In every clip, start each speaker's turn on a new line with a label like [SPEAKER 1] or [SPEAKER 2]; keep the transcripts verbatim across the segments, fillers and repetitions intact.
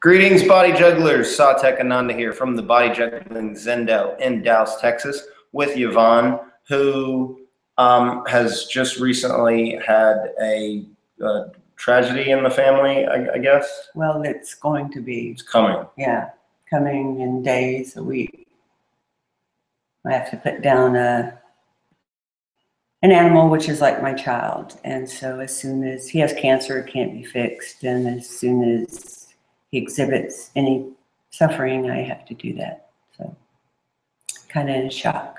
[SPEAKER 1] Greetings, Body Jugglers. Satek Ananda here from the Body Juggling Zendo in Dallas, Texas, with Yvonne, who um, has just recently had a, a tragedy in the family, I, I guess.
[SPEAKER 2] Well, it's going to be.
[SPEAKER 1] It's coming.
[SPEAKER 2] Yeah, coming in days, a week. I have to put down a an animal, which is like my child. And so as soon as he has cancer, it can't be fixed. And as soon as he exhibits any suffering, I have to do that. So kind of in shock.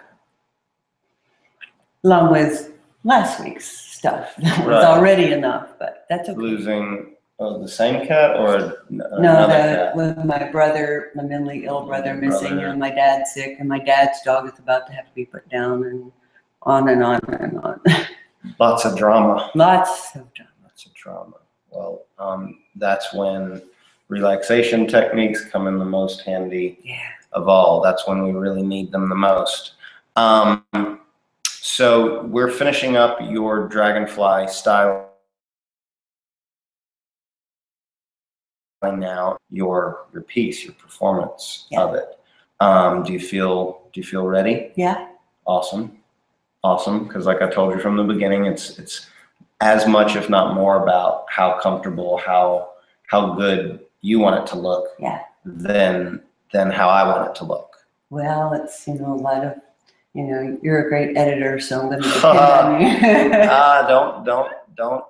[SPEAKER 2] Along with last week's stuff. That was
[SPEAKER 1] Right.
[SPEAKER 2] already enough, but that's okay.
[SPEAKER 1] Losing uh, the same cat or
[SPEAKER 2] No,
[SPEAKER 1] another
[SPEAKER 2] the,
[SPEAKER 1] cat?
[SPEAKER 2] with my brother, my mentally ill brother missing,
[SPEAKER 1] Brother.
[SPEAKER 2] and my dad's sick, and my dad's dog is about to have to be put down, and on and on and on.
[SPEAKER 1] Lots of drama.
[SPEAKER 2] Lots of drama.
[SPEAKER 1] Lots of drama. Well, um, that's when relaxation techniques come in the most handy
[SPEAKER 2] Yeah.
[SPEAKER 1] of all. That's when we really need them the most. Um, so we're finishing up your Dragonfly style now, your your piece, your performance
[SPEAKER 2] Yeah.
[SPEAKER 1] of it. Um, do you feel do you feel ready?
[SPEAKER 2] Yeah.
[SPEAKER 1] Awesome. Awesome. Because like I told you from the beginning, it's it's as much, if not more, about how comfortable, how how good you want it to look
[SPEAKER 2] Yeah.
[SPEAKER 1] than than how I want it to look.
[SPEAKER 2] Well, it's, you know, a lot of, you know, you're a great editor, so I'm going to depend on you.
[SPEAKER 1] Ah, don't don't don't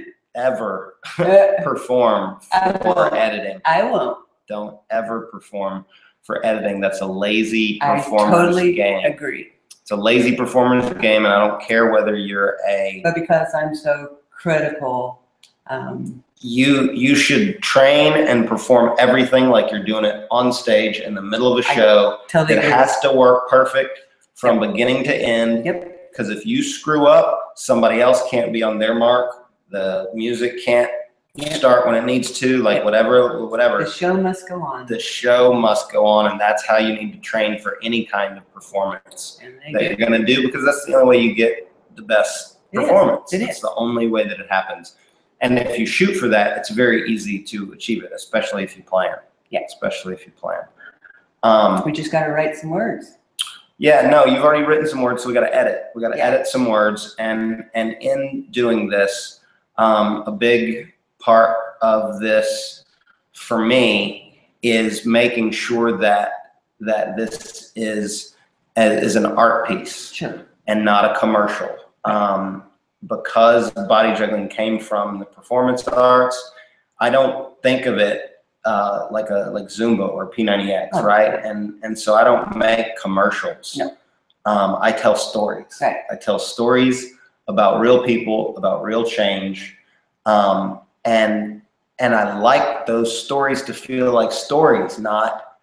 [SPEAKER 1] ever perform
[SPEAKER 2] I
[SPEAKER 1] for
[SPEAKER 2] won't.
[SPEAKER 1] editing.
[SPEAKER 2] I won't.
[SPEAKER 1] Don't ever perform for editing. That's a lazy
[SPEAKER 2] I
[SPEAKER 1] performance
[SPEAKER 2] totally
[SPEAKER 1] game.
[SPEAKER 2] agree.
[SPEAKER 1] It's a lazy performance game, and I don't care whether you're a
[SPEAKER 2] But because I'm so critical, um,
[SPEAKER 1] you you should train and perform everything like you're doing it on stage in the middle of a
[SPEAKER 2] I
[SPEAKER 1] show.
[SPEAKER 2] totally
[SPEAKER 1] It
[SPEAKER 2] agree.
[SPEAKER 1] has to work perfect from beginning to end.
[SPEAKER 2] Yep.
[SPEAKER 1] Because if you screw up, somebody else can't be on their mark. The music can't
[SPEAKER 2] Yep.
[SPEAKER 1] start when it needs to, like whatever, whatever.
[SPEAKER 2] The show must go on.
[SPEAKER 1] The show must go on, and that's how you need to train for any kind of performance
[SPEAKER 2] And they
[SPEAKER 1] that
[SPEAKER 2] do.
[SPEAKER 1] you're going to do, because that's the only way you get the best
[SPEAKER 2] It is.
[SPEAKER 1] performance.
[SPEAKER 2] It
[SPEAKER 1] It's
[SPEAKER 2] is.
[SPEAKER 1] the only way that it happens. And if you shoot for that, it's very easy to achieve it, especially if you plan.
[SPEAKER 2] Yeah.
[SPEAKER 1] Especially if you plan. Um,
[SPEAKER 2] We just got to write some words.
[SPEAKER 1] yeah, no, you've already written some words, so we got to edit. We got to
[SPEAKER 2] Yeah.
[SPEAKER 1] edit some words, and and in doing this, um, a big part of this for me is making sure that that this is is an art piece
[SPEAKER 2] Sure.
[SPEAKER 1] and not a commercial. Um, because body juggling came from the performance arts, I don't think of it uh, like a like Zumba or P ninety X,
[SPEAKER 2] Oh.
[SPEAKER 1] right? And and so I don't make commercials.
[SPEAKER 2] No.
[SPEAKER 1] Um, I tell stories.
[SPEAKER 2] Right.
[SPEAKER 1] I tell stories about real people, about real change, um, and and I like those stories to feel like stories, not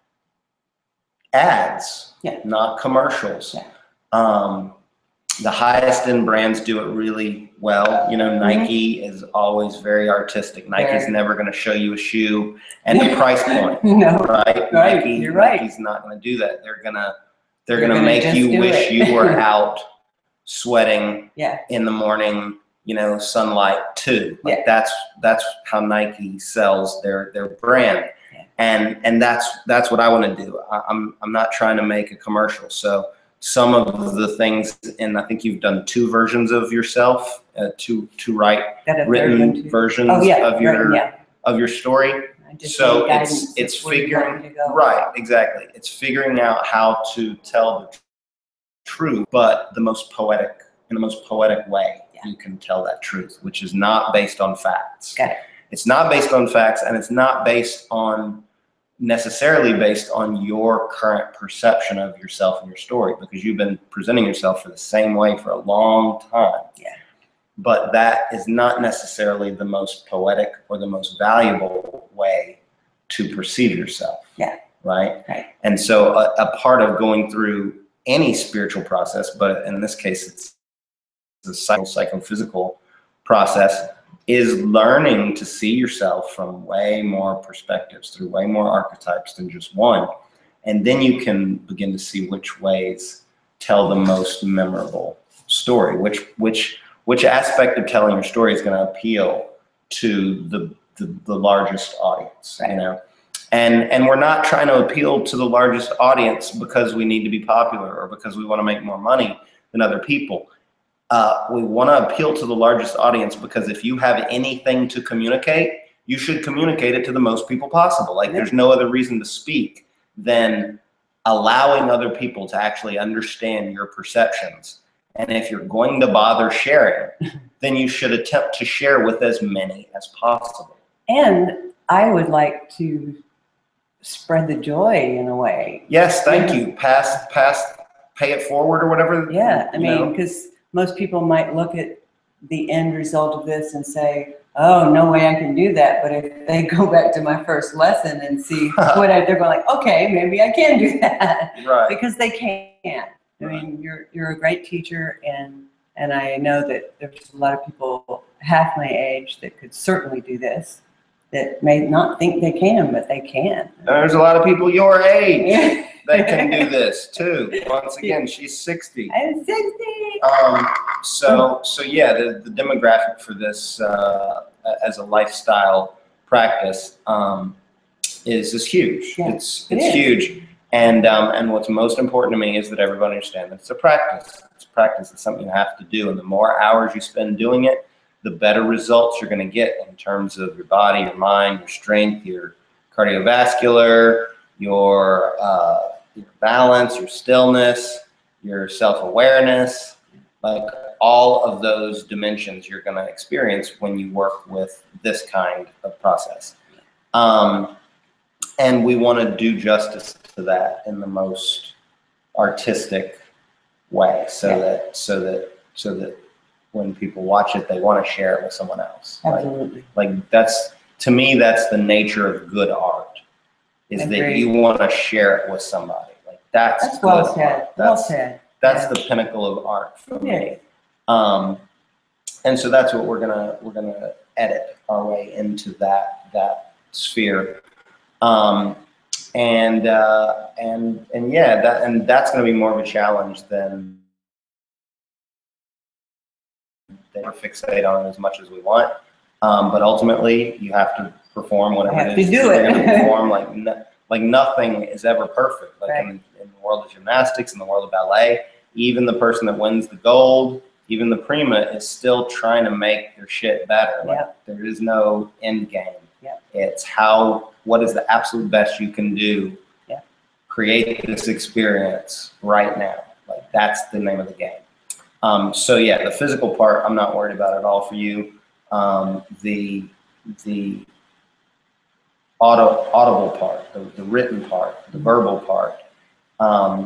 [SPEAKER 1] ads,
[SPEAKER 2] Yeah.
[SPEAKER 1] not commercials.
[SPEAKER 2] Yeah.
[SPEAKER 1] Um, the highest end brands do it really well. You know, Nike is always very artistic. Nike's
[SPEAKER 2] Very.
[SPEAKER 1] never going to show you a shoe and the price point,
[SPEAKER 2] No.
[SPEAKER 1] right?
[SPEAKER 2] Right,
[SPEAKER 1] Nike,
[SPEAKER 2] you're right.
[SPEAKER 1] Nike's not going to do that. They're gonna they're
[SPEAKER 2] They're
[SPEAKER 1] gonna
[SPEAKER 2] gonna
[SPEAKER 1] make
[SPEAKER 2] just
[SPEAKER 1] you
[SPEAKER 2] do
[SPEAKER 1] wish
[SPEAKER 2] it.
[SPEAKER 1] you were out sweating
[SPEAKER 2] Yeah.
[SPEAKER 1] in the morning, you know, sunlight too. Like
[SPEAKER 2] Yeah.
[SPEAKER 1] that's that's how Nike sells their their brand.
[SPEAKER 2] Yeah.
[SPEAKER 1] And and that's that's what I want to do. I, I'm I'm not trying to make a commercial. So some of the things, and I think you've done two versions of yourself, uh, two two write
[SPEAKER 2] Got a third one
[SPEAKER 1] written
[SPEAKER 2] too.
[SPEAKER 1] versions
[SPEAKER 2] Oh, yeah.
[SPEAKER 1] of your
[SPEAKER 2] Right, yeah.
[SPEAKER 1] of your story.
[SPEAKER 2] I just
[SPEAKER 1] So
[SPEAKER 2] need guidance
[SPEAKER 1] it's it's
[SPEAKER 2] of where you want
[SPEAKER 1] figuring
[SPEAKER 2] me to go.
[SPEAKER 1] right, exactly. It's figuring out how to tell the truth, but the most poetic in the most poetic way
[SPEAKER 2] Yeah.
[SPEAKER 1] you can tell that truth, which is not based on facts.
[SPEAKER 2] Got it.
[SPEAKER 1] It's not based on facts, and it's not based on necessarily based on your current perception of yourself and your story, because you've been presenting yourself for the same way for a long time.
[SPEAKER 2] Yeah.
[SPEAKER 1] But that is not necessarily the most poetic or the most valuable way to perceive yourself.
[SPEAKER 2] Yeah.
[SPEAKER 1] Right?
[SPEAKER 2] Right.
[SPEAKER 1] And so a, a part of going through any spiritual process, but in this case, it's the psycho psychophysical process, is learning to see yourself from way more perspectives, through way more archetypes than just one. And then you can begin to see which ways tell the most memorable story, which which which aspect of telling your story is going to appeal to the, the the largest audience, you know. And, and we're not trying to appeal to the largest audience because we need to be popular or because we want to make more money than other people. Uh, we want to appeal to the largest audience because if you have anything to communicate, you should communicate it to the most people possible. Like, there's no other reason to speak than allowing other people to actually understand your perceptions. And if you're going to bother sharing, then you should attempt to share with as many as possible.
[SPEAKER 2] And I would like to spread the joy in a way.
[SPEAKER 1] Yes, thank you. Pass, pass, pay it forward or whatever.
[SPEAKER 2] Yeah, I
[SPEAKER 1] you
[SPEAKER 2] mean,
[SPEAKER 1] know.
[SPEAKER 2] because most people might look at the end result of this and say, oh, no way I can do that. But if they go back to my first lesson and see what I, they're going like, okay, maybe I can do that.
[SPEAKER 1] Right.
[SPEAKER 2] Because they can. I mean, you're you're a great teacher, and and I know that there's a lot of people half my age that could certainly do this, that may not think they can, but they can.
[SPEAKER 1] There's a lot of people your age that can do this too. Once again, she's sixty.
[SPEAKER 2] I'm sixty.
[SPEAKER 1] Um, so, so yeah, the, the demographic for this uh, as a lifestyle practice um, is is huge.
[SPEAKER 2] Yeah,
[SPEAKER 1] it's
[SPEAKER 2] it
[SPEAKER 1] it's
[SPEAKER 2] is.
[SPEAKER 1] huge, and um, and what's most important to me is that everybody understand that it's a practice. It's a practice. It's something you have to do, and the more hours you spend doing it, the better results you're going to get in terms of your body, your mind, your strength, your cardiovascular, your, uh, your balance, your stillness, your self-awareness, like all of those dimensions you're going to experience when you work with this kind of process. Um, and we want to do justice to that in the most artistic way, so
[SPEAKER 2] Yeah.
[SPEAKER 1] that so that so that when people watch it, they want to share it with someone else.
[SPEAKER 2] Absolutely.
[SPEAKER 1] Like, like that's, to me, that's the nature of good art, is that
[SPEAKER 2] Agreed.
[SPEAKER 1] you want to share it with somebody. Like, that's
[SPEAKER 2] That's
[SPEAKER 1] good
[SPEAKER 2] well
[SPEAKER 1] art.
[SPEAKER 2] said. Well
[SPEAKER 1] That's,
[SPEAKER 2] said.
[SPEAKER 1] that's
[SPEAKER 2] Yeah.
[SPEAKER 1] the pinnacle of art for
[SPEAKER 2] Yeah.
[SPEAKER 1] me. Um, and so that's what we're gonna we're gonna edit our way into that that sphere. Um, and uh, and and yeah, that and that's gonna be more of a challenge than than fixate on it as much as we want. Um, but ultimately, you have to perform whatever
[SPEAKER 2] Have
[SPEAKER 1] it
[SPEAKER 2] to
[SPEAKER 1] is
[SPEAKER 2] do
[SPEAKER 1] you're
[SPEAKER 2] it.
[SPEAKER 1] gonna perform. Like no, like nothing is ever perfect. Like
[SPEAKER 2] Right.
[SPEAKER 1] in, in the world of gymnastics, in the world of ballet, even the person that wins the gold, even the prima, is still trying to make their shit better. Like,
[SPEAKER 2] Yep.
[SPEAKER 1] there is no end game.
[SPEAKER 2] Yep.
[SPEAKER 1] It's how, what is the absolute best you can do?
[SPEAKER 2] Yep.
[SPEAKER 1] Create this experience right now. Like, that's the name of the game. Um, so yeah, the physical part, I'm not worried about at all for you. Um, the the auto, audible part, the, the written part, the verbal part, um,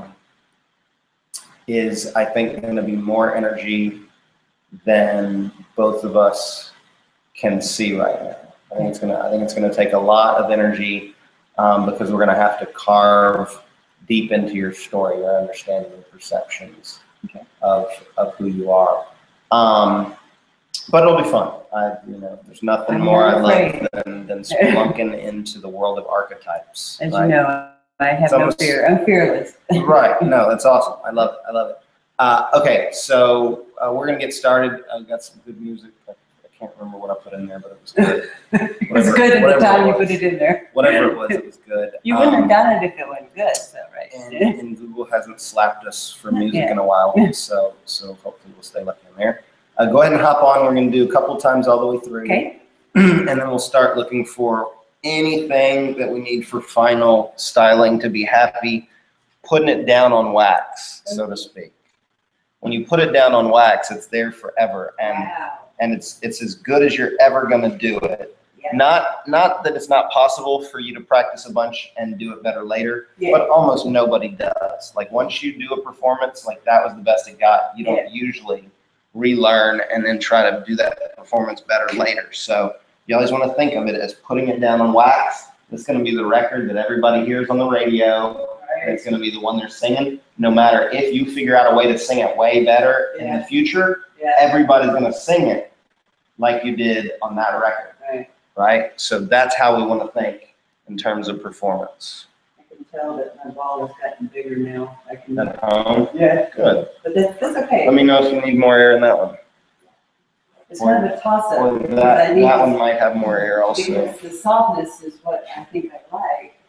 [SPEAKER 1] is, I think, going to be more energy than both of us can see right now. I think it's gonna. I think it's gonna take a lot of energy um, because we're gonna have to carve deep into your story, your understanding, your perceptions
[SPEAKER 2] Okay.
[SPEAKER 1] of of who you are. Um, but it'll be fun. I, you know, there's nothing
[SPEAKER 2] I'm
[SPEAKER 1] more I
[SPEAKER 2] not
[SPEAKER 1] love
[SPEAKER 2] afraid.
[SPEAKER 1] than than spelunking into the world of archetypes.
[SPEAKER 2] As
[SPEAKER 1] right?
[SPEAKER 2] you know, I have
[SPEAKER 1] It's
[SPEAKER 2] no
[SPEAKER 1] almost-
[SPEAKER 2] fear. I'm fearless.
[SPEAKER 1] Right. No, that's awesome. I love it. I love it. Uh, okay, so uh, we're gonna get started. I've got some good music. I, I can't remember what I put in there, but it was good.
[SPEAKER 2] It was
[SPEAKER 1] Whatever-
[SPEAKER 2] good at the
[SPEAKER 1] whatever
[SPEAKER 2] time
[SPEAKER 1] it
[SPEAKER 2] you
[SPEAKER 1] was.
[SPEAKER 2] put it in there.
[SPEAKER 1] Whatever it was, it was good.
[SPEAKER 2] You wouldn't
[SPEAKER 1] Um,
[SPEAKER 2] have done it if it wasn't good, so right.
[SPEAKER 1] and, and Google hasn't slapped us for
[SPEAKER 2] Not
[SPEAKER 1] music
[SPEAKER 2] yet.
[SPEAKER 1] in a while, so so hopefully we'll stay lucky in there. Uh, go ahead and hop on. We're gonna do a couple times all the way through,
[SPEAKER 2] Okay.
[SPEAKER 1] and then we'll start looking for anything that we need for final styling to be happy, putting it down on wax, so to speak. When you put it down on wax, it's there forever, and
[SPEAKER 2] Wow.
[SPEAKER 1] and it's it's as good as you're ever gonna do it.
[SPEAKER 2] Yeah.
[SPEAKER 1] Not not that it's not possible for you to practice a bunch and do it better later,
[SPEAKER 2] Yeah.
[SPEAKER 1] but almost nobody does. Like, once you do a performance, like that was the best it got, you don't
[SPEAKER 2] Yeah.
[SPEAKER 1] usually relearn and then try to do that performance better later. So you always want to think of it as putting it down on wax. It's going to be the record that everybody hears on the radio. And it's going to be the one they're singing. No matter if you figure out a way to sing it way better in
[SPEAKER 2] Yeah.
[SPEAKER 1] the future,
[SPEAKER 2] Yeah.
[SPEAKER 1] everybody's going to sing it like you did on that record.
[SPEAKER 2] Right.
[SPEAKER 1] Right? So that's how we want to think in terms of performance.
[SPEAKER 2] I can tell that my ball has gotten bigger now. I can.
[SPEAKER 1] At home,
[SPEAKER 2] Yeah.
[SPEAKER 1] good.
[SPEAKER 2] But that's, that's okay.
[SPEAKER 1] Let me know if you need more air in that one.
[SPEAKER 2] It's kind of a toss-up.
[SPEAKER 1] Or
[SPEAKER 2] because I
[SPEAKER 1] that,
[SPEAKER 2] need
[SPEAKER 1] that
[SPEAKER 2] to-
[SPEAKER 1] one might have more air also.
[SPEAKER 2] Because the softness is what I think I like.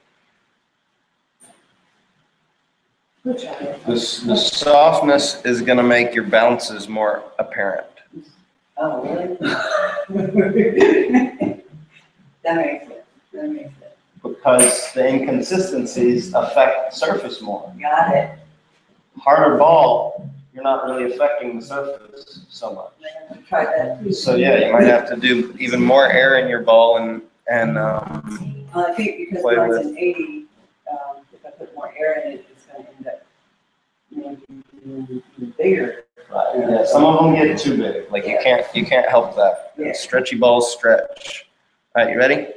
[SPEAKER 2] We'll try it.
[SPEAKER 1] The, s- the softness is gonna make your bounces more apparent.
[SPEAKER 2] Oh, really? That makes it, that makes it.
[SPEAKER 1] Because the inconsistencies affect the surface more.
[SPEAKER 2] Got it.
[SPEAKER 1] Harder ball, you're not really affecting the surface so much.
[SPEAKER 2] I'm gonna try that too.
[SPEAKER 1] So yeah, you might have to do even more air in your ball and, and, um,
[SPEAKER 2] Well, I think because
[SPEAKER 1] Play
[SPEAKER 2] mine's
[SPEAKER 1] with.
[SPEAKER 2] an eighty, um, if I put more air in it, it's gonna end up maybe even bigger.
[SPEAKER 1] yeah, some of them get too big, like you can't, you can't help that.
[SPEAKER 2] Yeah.
[SPEAKER 1] Stretchy balls stretch. All right, you ready?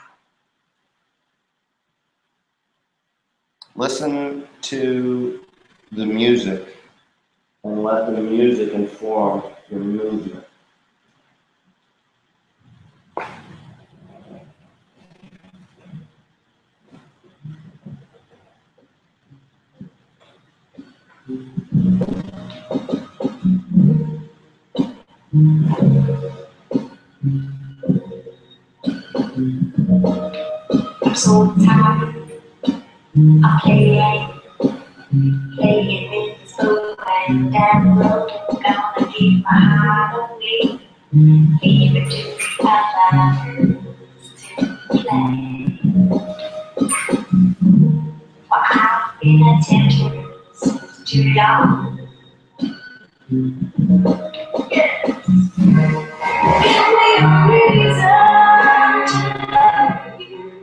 [SPEAKER 1] Listen to the music and let the music inform your movement.
[SPEAKER 3] I'm so tired of playing, playing with the soul and down the road. Gonna give my heart away, leave it to others to play. For I've been attempting since too long. Yes. Give me a reason to love you.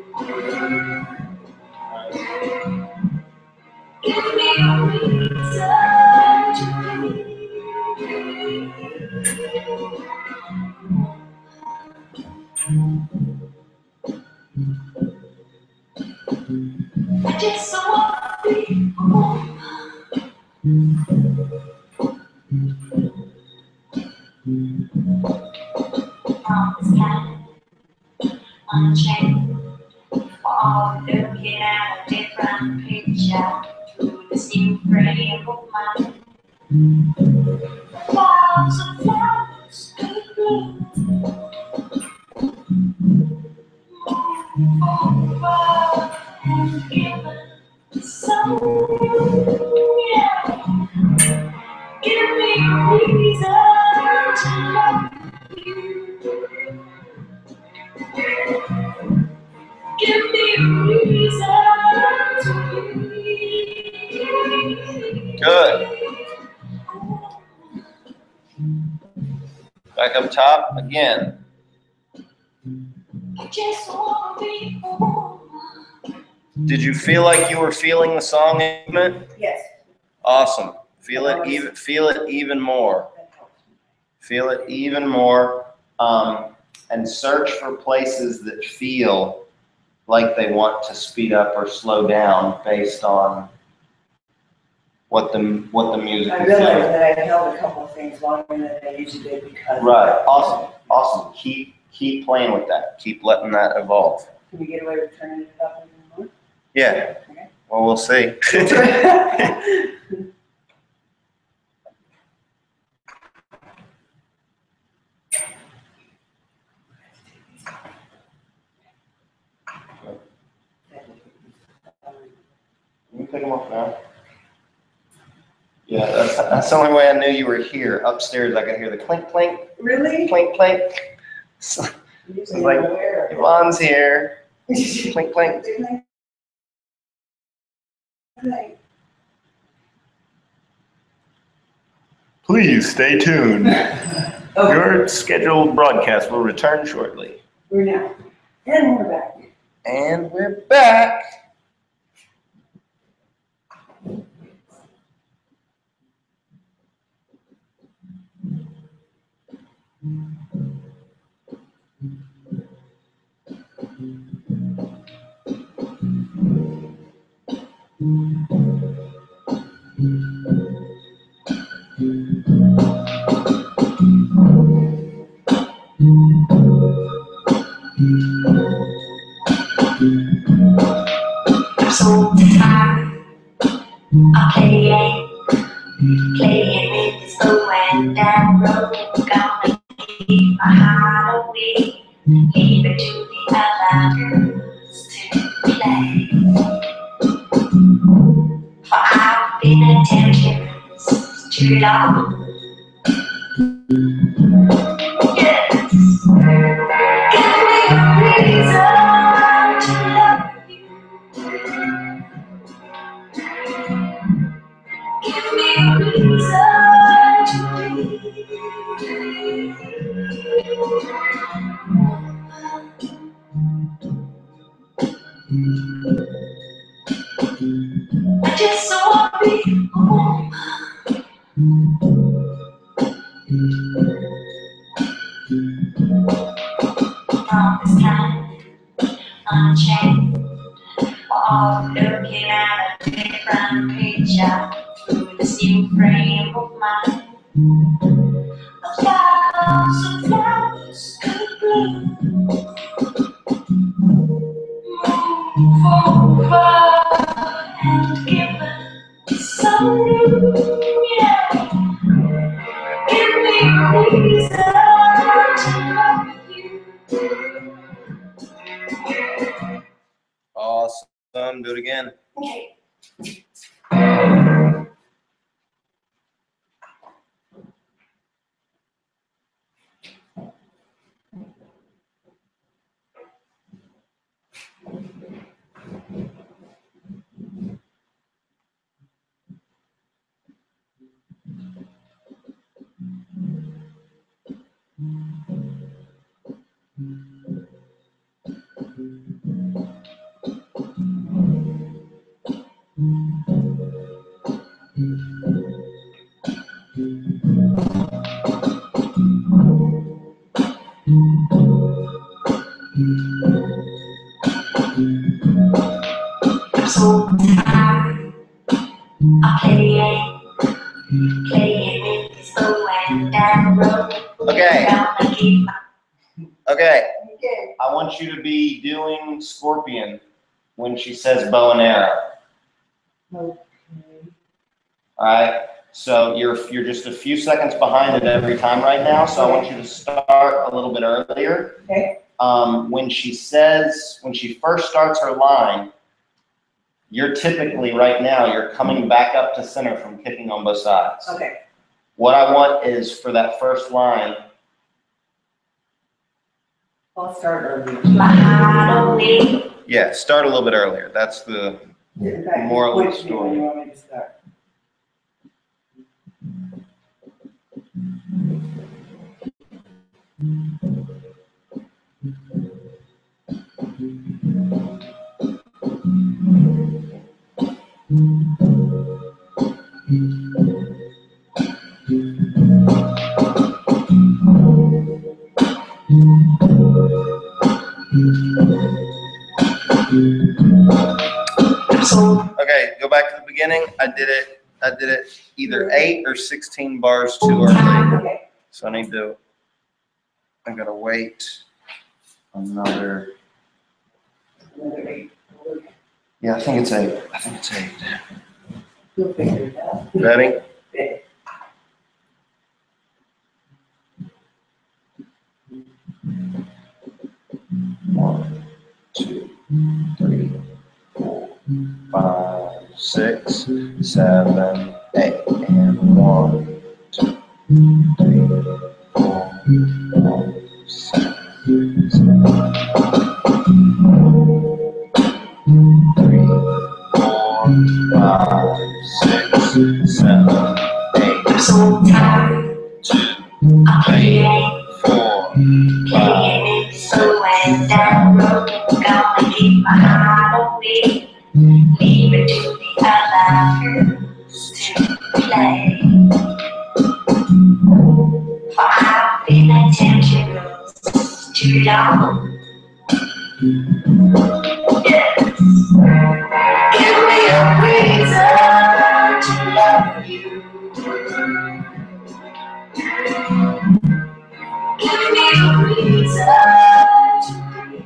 [SPEAKER 3] Give me a reason to believe. I just wanna be home. From this kind unchained, all looking at a different picture through this new frame of mind. Flowers and flowers to bloom. Move forward and give it some, yeah. Give me a reason to love you. Give me a reason to believe.
[SPEAKER 1] Good. Back up top again.
[SPEAKER 3] I just wanna be home.
[SPEAKER 1] Did you feel like you were feeling the song movement?
[SPEAKER 2] Yes.
[SPEAKER 1] Awesome. Feel it even, feel it even more.
[SPEAKER 2] That helps me.
[SPEAKER 1] Feel it even more. Um, and search for places that feel like they want to speed up or slow down based on what the what the music
[SPEAKER 2] I
[SPEAKER 1] is
[SPEAKER 2] realized
[SPEAKER 1] doing.
[SPEAKER 2] that I held a couple of things longer than I usually did because.
[SPEAKER 1] Right. Awesome. Awesome. Keep keep playing with that. Keep letting that evolve.
[SPEAKER 2] Can we get away with turning it up even more?
[SPEAKER 1] Yeah.
[SPEAKER 2] Okay.
[SPEAKER 1] Well, we'll see. You can take them off now. Yeah, that's, that's the only way I knew you were here. Upstairs, I could hear the clink, clink,
[SPEAKER 2] Really?
[SPEAKER 1] clink, clink. So,
[SPEAKER 2] Usually
[SPEAKER 1] like,
[SPEAKER 2] I'm aware of it.
[SPEAKER 1] Yvonne's here. Clink, clink.
[SPEAKER 2] Like,
[SPEAKER 1] Please stay tuned.
[SPEAKER 2] oh,
[SPEAKER 1] Your scheduled broadcast will return shortly.
[SPEAKER 2] we're now. And we're back.
[SPEAKER 1] And we're back.
[SPEAKER 3] I'm so tired of playing, playing with this old and down road. Gonna give my heart away, leave it to the other girls to play. For I've been too long. Yes. Give me a reason to love you. Give me a reason to breathe. I just want to be a woman. From this time, unchained, all looking at a different picture through this new frame of mind. A thousand flowers could bloom. Move over and give us some room, yeah. Give me a reason to love you.
[SPEAKER 1] Awesome. Do it again.
[SPEAKER 3] Okay. I'm so tired of playing, playing in this old and down road.
[SPEAKER 1] Okay.
[SPEAKER 3] Gonna keep my
[SPEAKER 1] Okay. I want you to be doing Scorpion when she says bow and arrow.
[SPEAKER 2] Okay.
[SPEAKER 1] All right. So you're you're just a few seconds behind it every time right now. So I want you to start a little bit earlier.
[SPEAKER 2] Okay.
[SPEAKER 1] Um, when she says, when she first starts her line, you're typically right now, you're coming back up to center from kicking on both sides.
[SPEAKER 2] Okay.
[SPEAKER 1] What I want is for that first line,
[SPEAKER 2] I'll start early.
[SPEAKER 3] my heart on me.
[SPEAKER 1] yeah, start a little bit earlier. That's the
[SPEAKER 2] In fact,
[SPEAKER 1] moral of the
[SPEAKER 2] which one
[SPEAKER 1] story.
[SPEAKER 2] you want me to start?
[SPEAKER 3] So
[SPEAKER 1] Okay, go back to the beginning. I did it, I did it either eight or sixteen bars too early.
[SPEAKER 2] Okay.
[SPEAKER 1] So I need to, I gotta wait another,
[SPEAKER 2] Another eight.
[SPEAKER 1] yeah, I think it's eight. I think it's eight.
[SPEAKER 2] You'll figure it out.
[SPEAKER 1] Ready?
[SPEAKER 2] Okay.
[SPEAKER 1] One, two, three, four, five, six, seven, eight, and one, two, three, four, five, six, seven, three, four, five, six, seven, eight,
[SPEAKER 3] I'm so tired
[SPEAKER 1] two,
[SPEAKER 3] of playing,
[SPEAKER 1] four,
[SPEAKER 3] playing
[SPEAKER 1] five,
[SPEAKER 3] in this old and down road. Gonna keep my heart on me. Leave it to the other girls to play. For I've been attention girls too long. Yes. Give me a reason to love you. Give me a reason to breathe.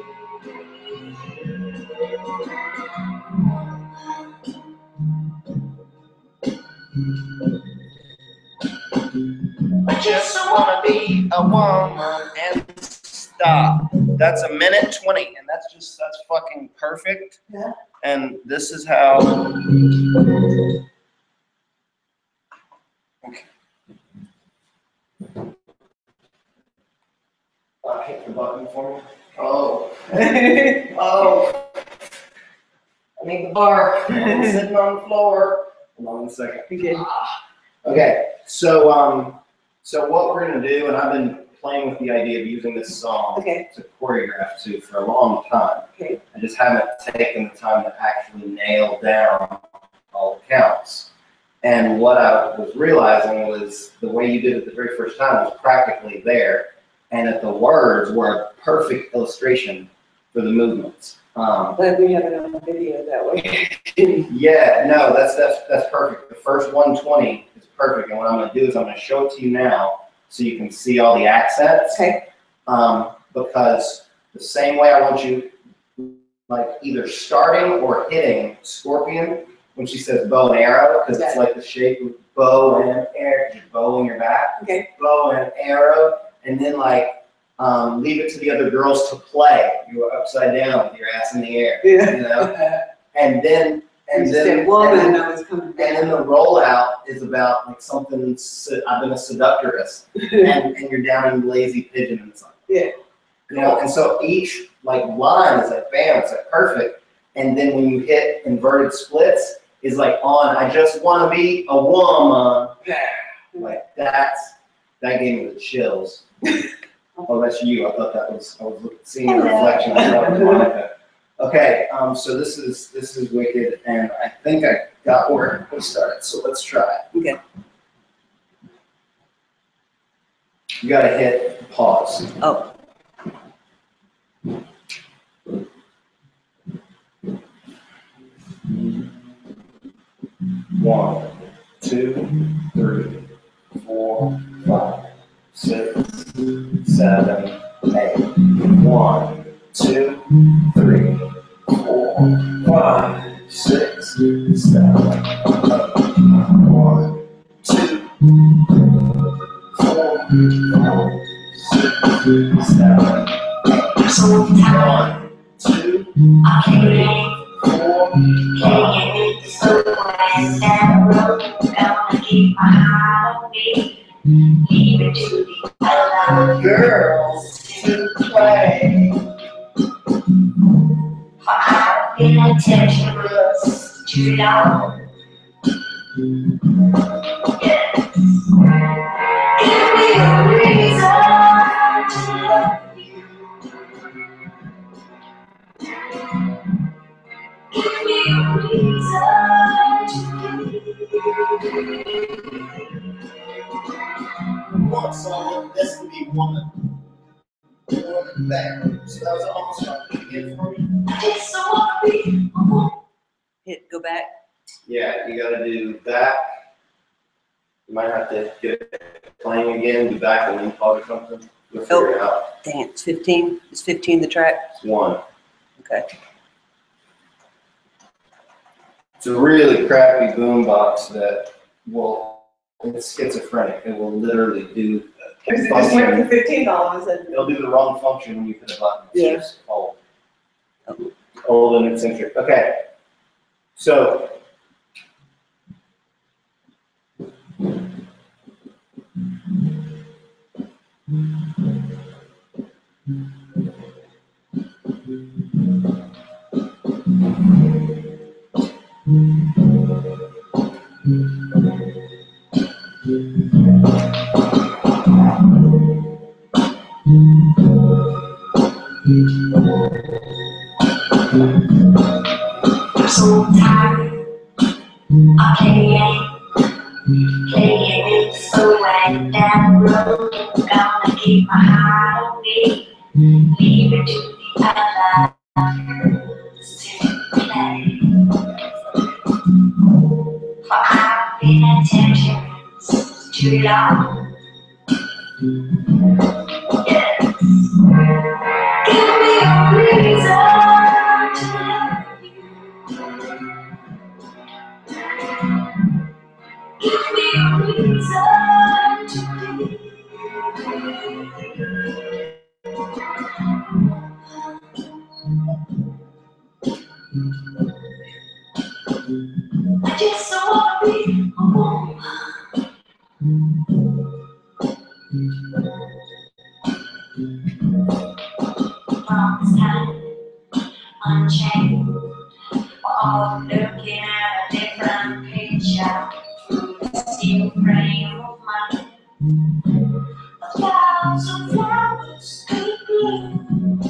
[SPEAKER 1] I just wanna be a woman and stop. That's a minute twenty, and that's just, that's fucking perfect.
[SPEAKER 2] Yeah.
[SPEAKER 1] And this is how, Uh, hit the button for me. Oh. Oh. I need the bar. I'm sitting on the floor. Hold on one second.
[SPEAKER 2] Okay.
[SPEAKER 1] Okay, so um, so what we're gonna do, and I've been playing with the idea of using this song
[SPEAKER 2] Okay.
[SPEAKER 1] to choreograph to for a long time.
[SPEAKER 2] Okay.
[SPEAKER 1] I just haven't taken the time to actually nail down all the counts. And what I was realizing was the way you did it the very first time was practically there, and that the words were a perfect illustration for the movements. Um,
[SPEAKER 2] But we have it on video that way.
[SPEAKER 1] yeah, no, that's that's that's perfect. The first one twenty is perfect, and what I'm going to do is I'm going to show it to you now so you can see all the accents.
[SPEAKER 2] Okay.
[SPEAKER 1] Um, because the same way I want you, like either starting or hitting Scorpion when she says bow and arrow, because it's like the shape of bow and arrow, just bow in your back,
[SPEAKER 2] Okay.
[SPEAKER 1] bow and arrow, and then like um, leave it to the other girls to play. You are upside down with your ass in the air,
[SPEAKER 2] Yeah.
[SPEAKER 1] you know, and then and
[SPEAKER 2] You
[SPEAKER 1] then
[SPEAKER 2] said woman,
[SPEAKER 1] and then,
[SPEAKER 2] I was coming
[SPEAKER 1] and then
[SPEAKER 2] down.
[SPEAKER 1] the rollout is about like something. se- I've been a seductress, and, and you're down in lazy pigeon and something.
[SPEAKER 2] Yeah.
[SPEAKER 1] You know, and so each like line is like bam, it's like perfect. And then when you hit inverted splits, is like on. I just want to be a woman. Like that's that gave me the chills. Oh, that's you. I thought that was I was looking- seeing a reflection. I thought it was Monica. Okay, um, so this is this is Wicked, and I think I got where we started. So let's try it.
[SPEAKER 2] Okay.
[SPEAKER 1] You gotta hit pause.
[SPEAKER 2] Oh.
[SPEAKER 1] One, two, three, four, five, six, seven, eight. One, two, three, four, five, six, seven, eight. One, two, four, five, six, seven, eight.
[SPEAKER 3] So tired,
[SPEAKER 1] One, two,
[SPEAKER 3] I can't,
[SPEAKER 1] four,
[SPEAKER 3] can't
[SPEAKER 1] five.
[SPEAKER 3] get it so went down the road. Gonna keep my heart on me, leave it to the other
[SPEAKER 1] Girls to play.
[SPEAKER 3] I've been adventurous too long. Yes. Give me a reason to love you. Give me a reason to be.
[SPEAKER 1] One song, this would be Woman. Woman back. So that was almost like again for me.
[SPEAKER 3] I just wanna be a woman.
[SPEAKER 2] Hit, go back.
[SPEAKER 1] Yeah, you gotta do that. You might have to get it playing again, do back and then pause or something. You'll figure it out.
[SPEAKER 2] Dang it, it's fifteen. Is fifteen the track?
[SPEAKER 1] It's one.
[SPEAKER 2] Okay.
[SPEAKER 1] It's a really crappy boombox that will, it's schizophrenic. It will literally do
[SPEAKER 2] Is it
[SPEAKER 1] the
[SPEAKER 2] just went to
[SPEAKER 1] function.
[SPEAKER 2] fifteen all of a sudden?
[SPEAKER 1] It'll do the wrong function when you hit a button. It's
[SPEAKER 2] Yeah.
[SPEAKER 1] just old. Old and eccentric. Okay. So
[SPEAKER 3] I'm so tired. I can't playing it so right down the road. Gonna keep my heart on me, leave it to the other girls to play. For I've been adventurous too long. Yes. Give me a reason to love you. Give me a reason to be. I just wanna be a woman. from this time unchained. We're all looking at a different picture through the steel frame of mind. A thousand flowers could bloom.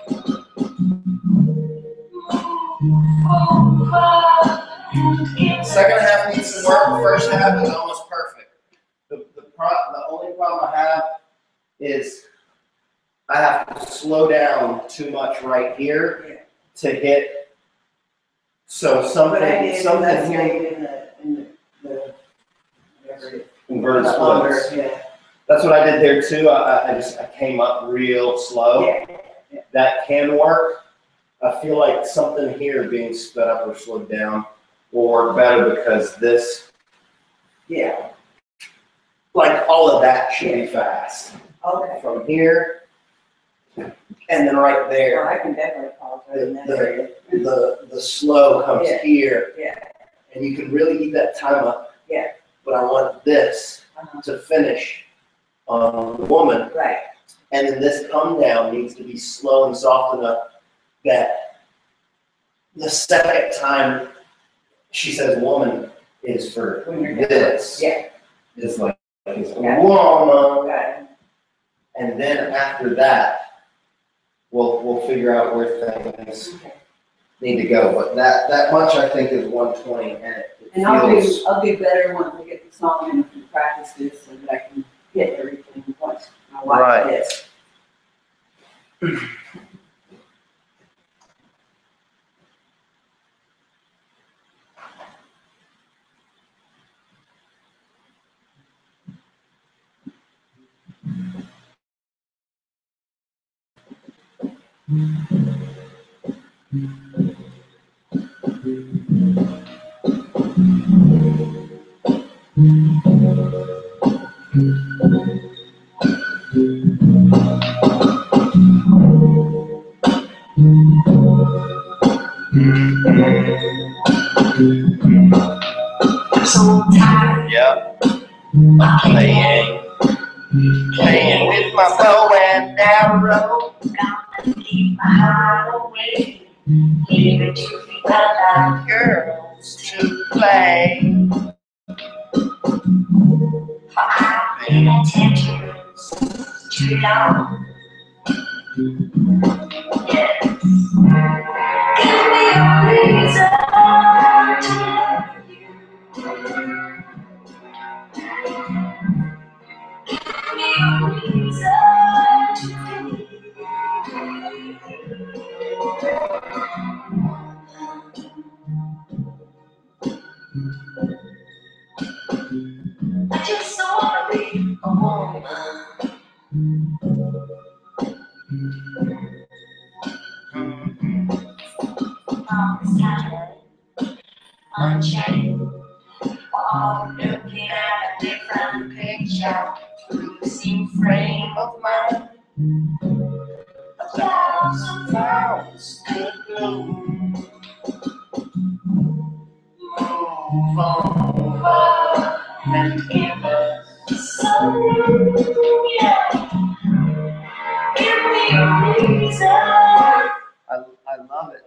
[SPEAKER 1] Second half needs some work. The first half is almost perfect. The, the, pro the only problem I have is I have to slow down too much right here to hit. So something, something here.
[SPEAKER 2] In the, in the, the
[SPEAKER 1] Inverted splits.
[SPEAKER 2] Yeah.
[SPEAKER 1] That's what I did there too. I, I just I came up real slow.
[SPEAKER 2] Yeah. Yeah.
[SPEAKER 1] That can work. I feel like something here being sped up or slowed down will work better because this,
[SPEAKER 2] Yeah.
[SPEAKER 1] like all of that should be fast.
[SPEAKER 2] Okay.
[SPEAKER 1] From here and then right
[SPEAKER 2] Well,
[SPEAKER 1] there.
[SPEAKER 2] I can definitely apologize in that area.
[SPEAKER 1] The, the, the slow comes
[SPEAKER 2] Yeah.
[SPEAKER 1] here
[SPEAKER 2] Yeah.
[SPEAKER 1] and you can really keep that time up.
[SPEAKER 2] Yeah.
[SPEAKER 1] But I want this
[SPEAKER 2] Uh-huh.
[SPEAKER 1] to finish on the woman.
[SPEAKER 2] Right.
[SPEAKER 1] And then this come down needs to be slow and soft enough that the second time she says woman is for
[SPEAKER 2] When you're
[SPEAKER 1] this.
[SPEAKER 2] Yeah.
[SPEAKER 1] It's like, it's
[SPEAKER 2] Yeah.
[SPEAKER 1] woman.
[SPEAKER 2] Got it.
[SPEAKER 1] And then after that, we'll, we'll figure out where things
[SPEAKER 2] Okay.
[SPEAKER 1] need to go. But that, that much I think is one twenty and it, it
[SPEAKER 2] And I'll
[SPEAKER 1] feels,
[SPEAKER 2] do, I'll do better once I get the song and we practice this so that I can hit everything once I watch
[SPEAKER 1] Right.
[SPEAKER 2] this.
[SPEAKER 3] I'm so tired
[SPEAKER 1] yeah, I'm playing, playing with my bow and arrow.
[SPEAKER 3] gonna keep my heart away. Leave it to the other
[SPEAKER 1] Girls to play.
[SPEAKER 3] for I've been attentions too long. Yes. Give me a reason to love you. Give me a reason to be. I just wanna be a woman. From this time unchained, we're all looking at a different picture through the same frame of mind. A thousand flowers could bloom. Move over and give us some, yeah. Give me a reason.
[SPEAKER 1] I, I love it.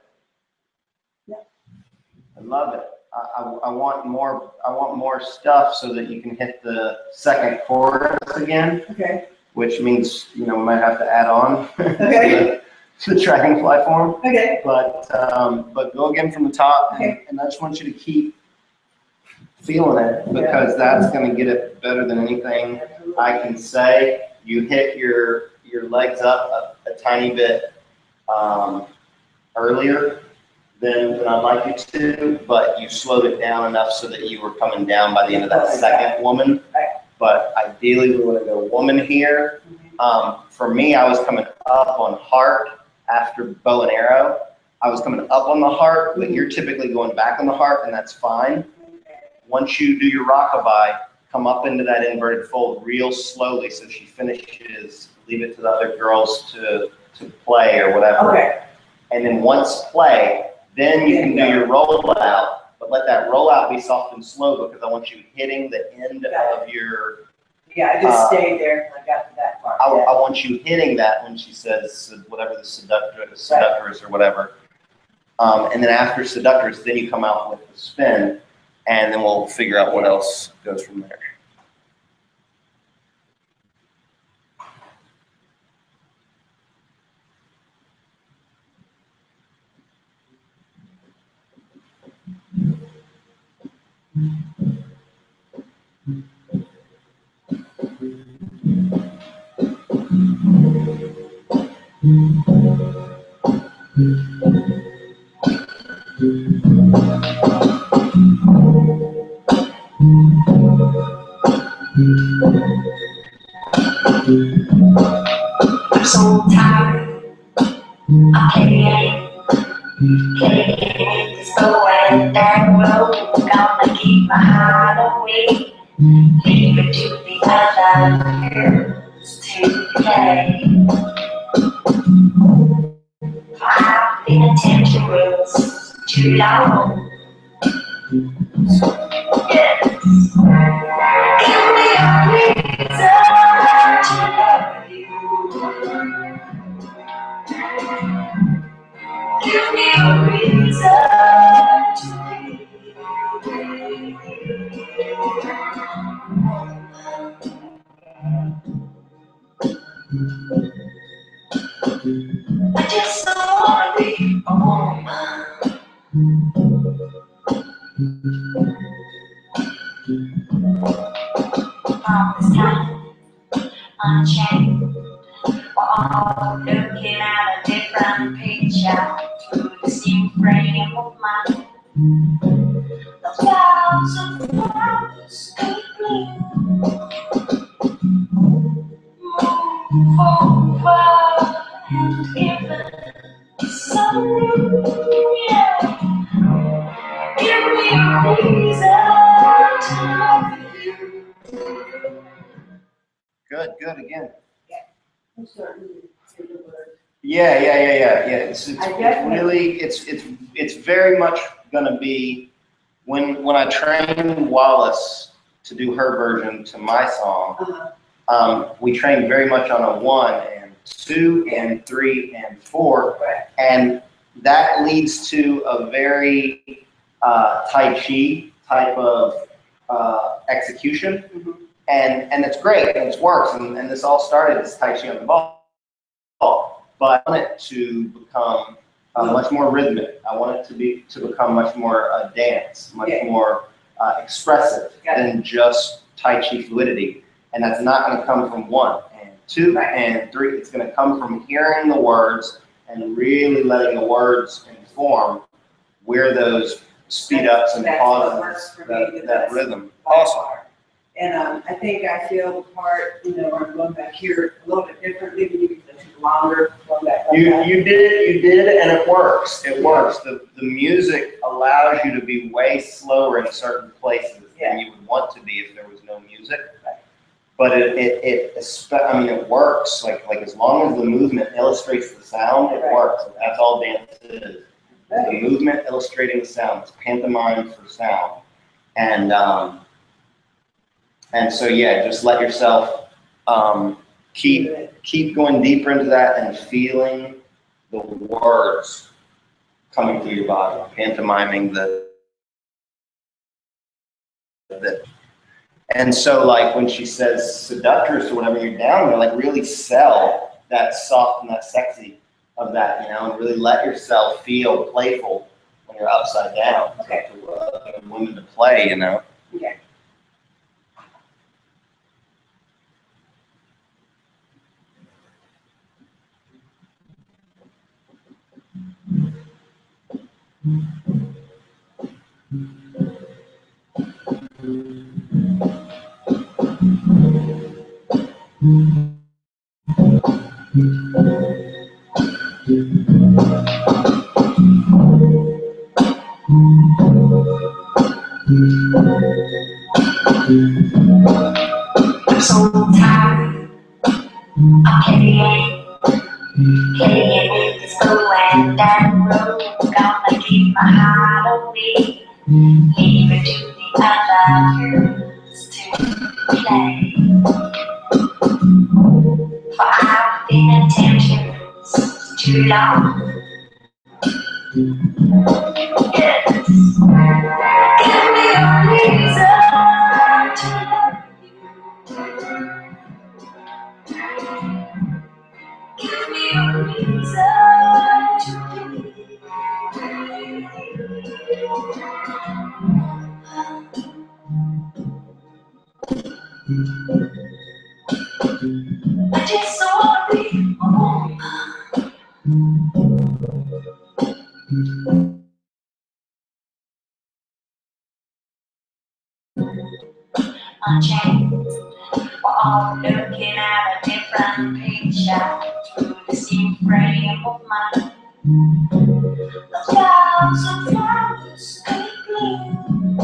[SPEAKER 1] I love it. I, I, I want more. I want more stuff so that you can hit the second chorus again,
[SPEAKER 2] Okay.
[SPEAKER 1] which means you know we might have to add on
[SPEAKER 2] Okay.
[SPEAKER 1] the, the dragonfly form.
[SPEAKER 2] Okay.
[SPEAKER 1] But um, but go again from the top, and,
[SPEAKER 2] Okay.
[SPEAKER 1] and I just want you to keep feeling it because that's going to get it better than anything I can say. You hit your your legs up a, a tiny bit um, earlier than, than I'd like you to, but you slowed it down enough so that you were coming down by the end of that second woman. But ideally, we want to go woman here. Um, for me, I was coming up on heart after bow and arrow. I was coming up on the heart, but you're typically going back on the heart, and that's fine. Once you do your rockabye, come up into that inverted fold real slowly so she finishes, leave it to the other girls to, to play or whatever.
[SPEAKER 2] Okay.
[SPEAKER 1] And then once play, then you can do your rollout, but let that rollout be soft and slow because I want you hitting the end of your
[SPEAKER 2] Yeah, I just
[SPEAKER 1] Uh,
[SPEAKER 2] stayed there until I got to that part.
[SPEAKER 1] I,
[SPEAKER 2] yeah.
[SPEAKER 1] I want you hitting that when she says whatever the seductress, seductress or whatever. Um, and then after seductress, then you come out with the spin, and then we'll figure out what else goes from there.
[SPEAKER 3] I'm so tired of playing, playing this going down road. Gonna keep my heart away, leave it to the other girls to play. I've been attention rules too long. Yes. Give me a reason to love you. Give me a reason to be. I just wanna be a woman. All this time, unchained, we're all looking at a different picture through this new frame of mind. The clouds of flowers could bloom. Move over and give it some room, yeah. Give me a reason to love you.
[SPEAKER 1] Good, good again.
[SPEAKER 2] I'm starting to say the word.
[SPEAKER 1] Yeah, yeah, yeah, yeah, yeah. It's, it's,
[SPEAKER 2] I
[SPEAKER 1] it's
[SPEAKER 2] definitely-
[SPEAKER 1] really, it's, it's, it's very much gonna be when when I train Wallace to do her version to my song.
[SPEAKER 2] Uh-huh.
[SPEAKER 1] Um, we train very much on a one and two and three and four,
[SPEAKER 2] Right.
[SPEAKER 1] and that leads to a very uh, Tai Chi type of uh, execution.
[SPEAKER 2] Mm-hmm.
[SPEAKER 1] And and it's great, and it works, and, and this all started as Tai Chi on the ball. But I want it to become uh, much more rhythmic. I want it to be to become much more uh, dance, much
[SPEAKER 2] Yeah.
[SPEAKER 1] more uh, expressive
[SPEAKER 2] Got it.
[SPEAKER 1] than just Tai Chi fluidity. And that's not going to come from one and two
[SPEAKER 2] Right.
[SPEAKER 1] and three. It's going to come from hearing the words and really letting the words inform where those speed ups and
[SPEAKER 2] That's what works
[SPEAKER 1] pauses,
[SPEAKER 2] for me
[SPEAKER 1] that,
[SPEAKER 2] the
[SPEAKER 1] that
[SPEAKER 2] best.
[SPEAKER 1] rhythm.
[SPEAKER 2] By
[SPEAKER 1] Awesome.
[SPEAKER 2] far. And um, I think I feel the part, you know, I'm going back here a little bit differently than you, because I took longer, going back like
[SPEAKER 1] You,
[SPEAKER 2] that.
[SPEAKER 1] you did, you did, and it works. It works. The, the music allows you to be way slower in certain places
[SPEAKER 2] Yeah.
[SPEAKER 1] than you would want to be if there was no music. But it, it, it, espe- I mean, it works. Like, like as long as the movement illustrates the sound, it
[SPEAKER 2] Right.
[SPEAKER 1] works. That's all dance is. The
[SPEAKER 2] Right.
[SPEAKER 1] movement illustrating the sound. It's pantomime for sound. And, um, and so, yeah, just let yourself, um, keep, keep going deeper into that and feeling the words coming through your body, pantomiming the, the, and so like when she says seductress or whatever, you're down there, like really sell that soft and that sexy of that, you know, and really let yourself feel playful when you're upside down.
[SPEAKER 2] Okay.
[SPEAKER 1] To, uh, women to play, you know.
[SPEAKER 2] Okay.
[SPEAKER 3] I'm so tired of playing, playing with this going down road. Gonna keep my heart away, leave it to the other girls to play. For I've been attention too long. Yes. Give me a reason to love you. Give me a reason to believe. I just wanna be a woman. Unchained, we're all looking at a different picture through the same frame of mind. The clouds and flowers they bloom.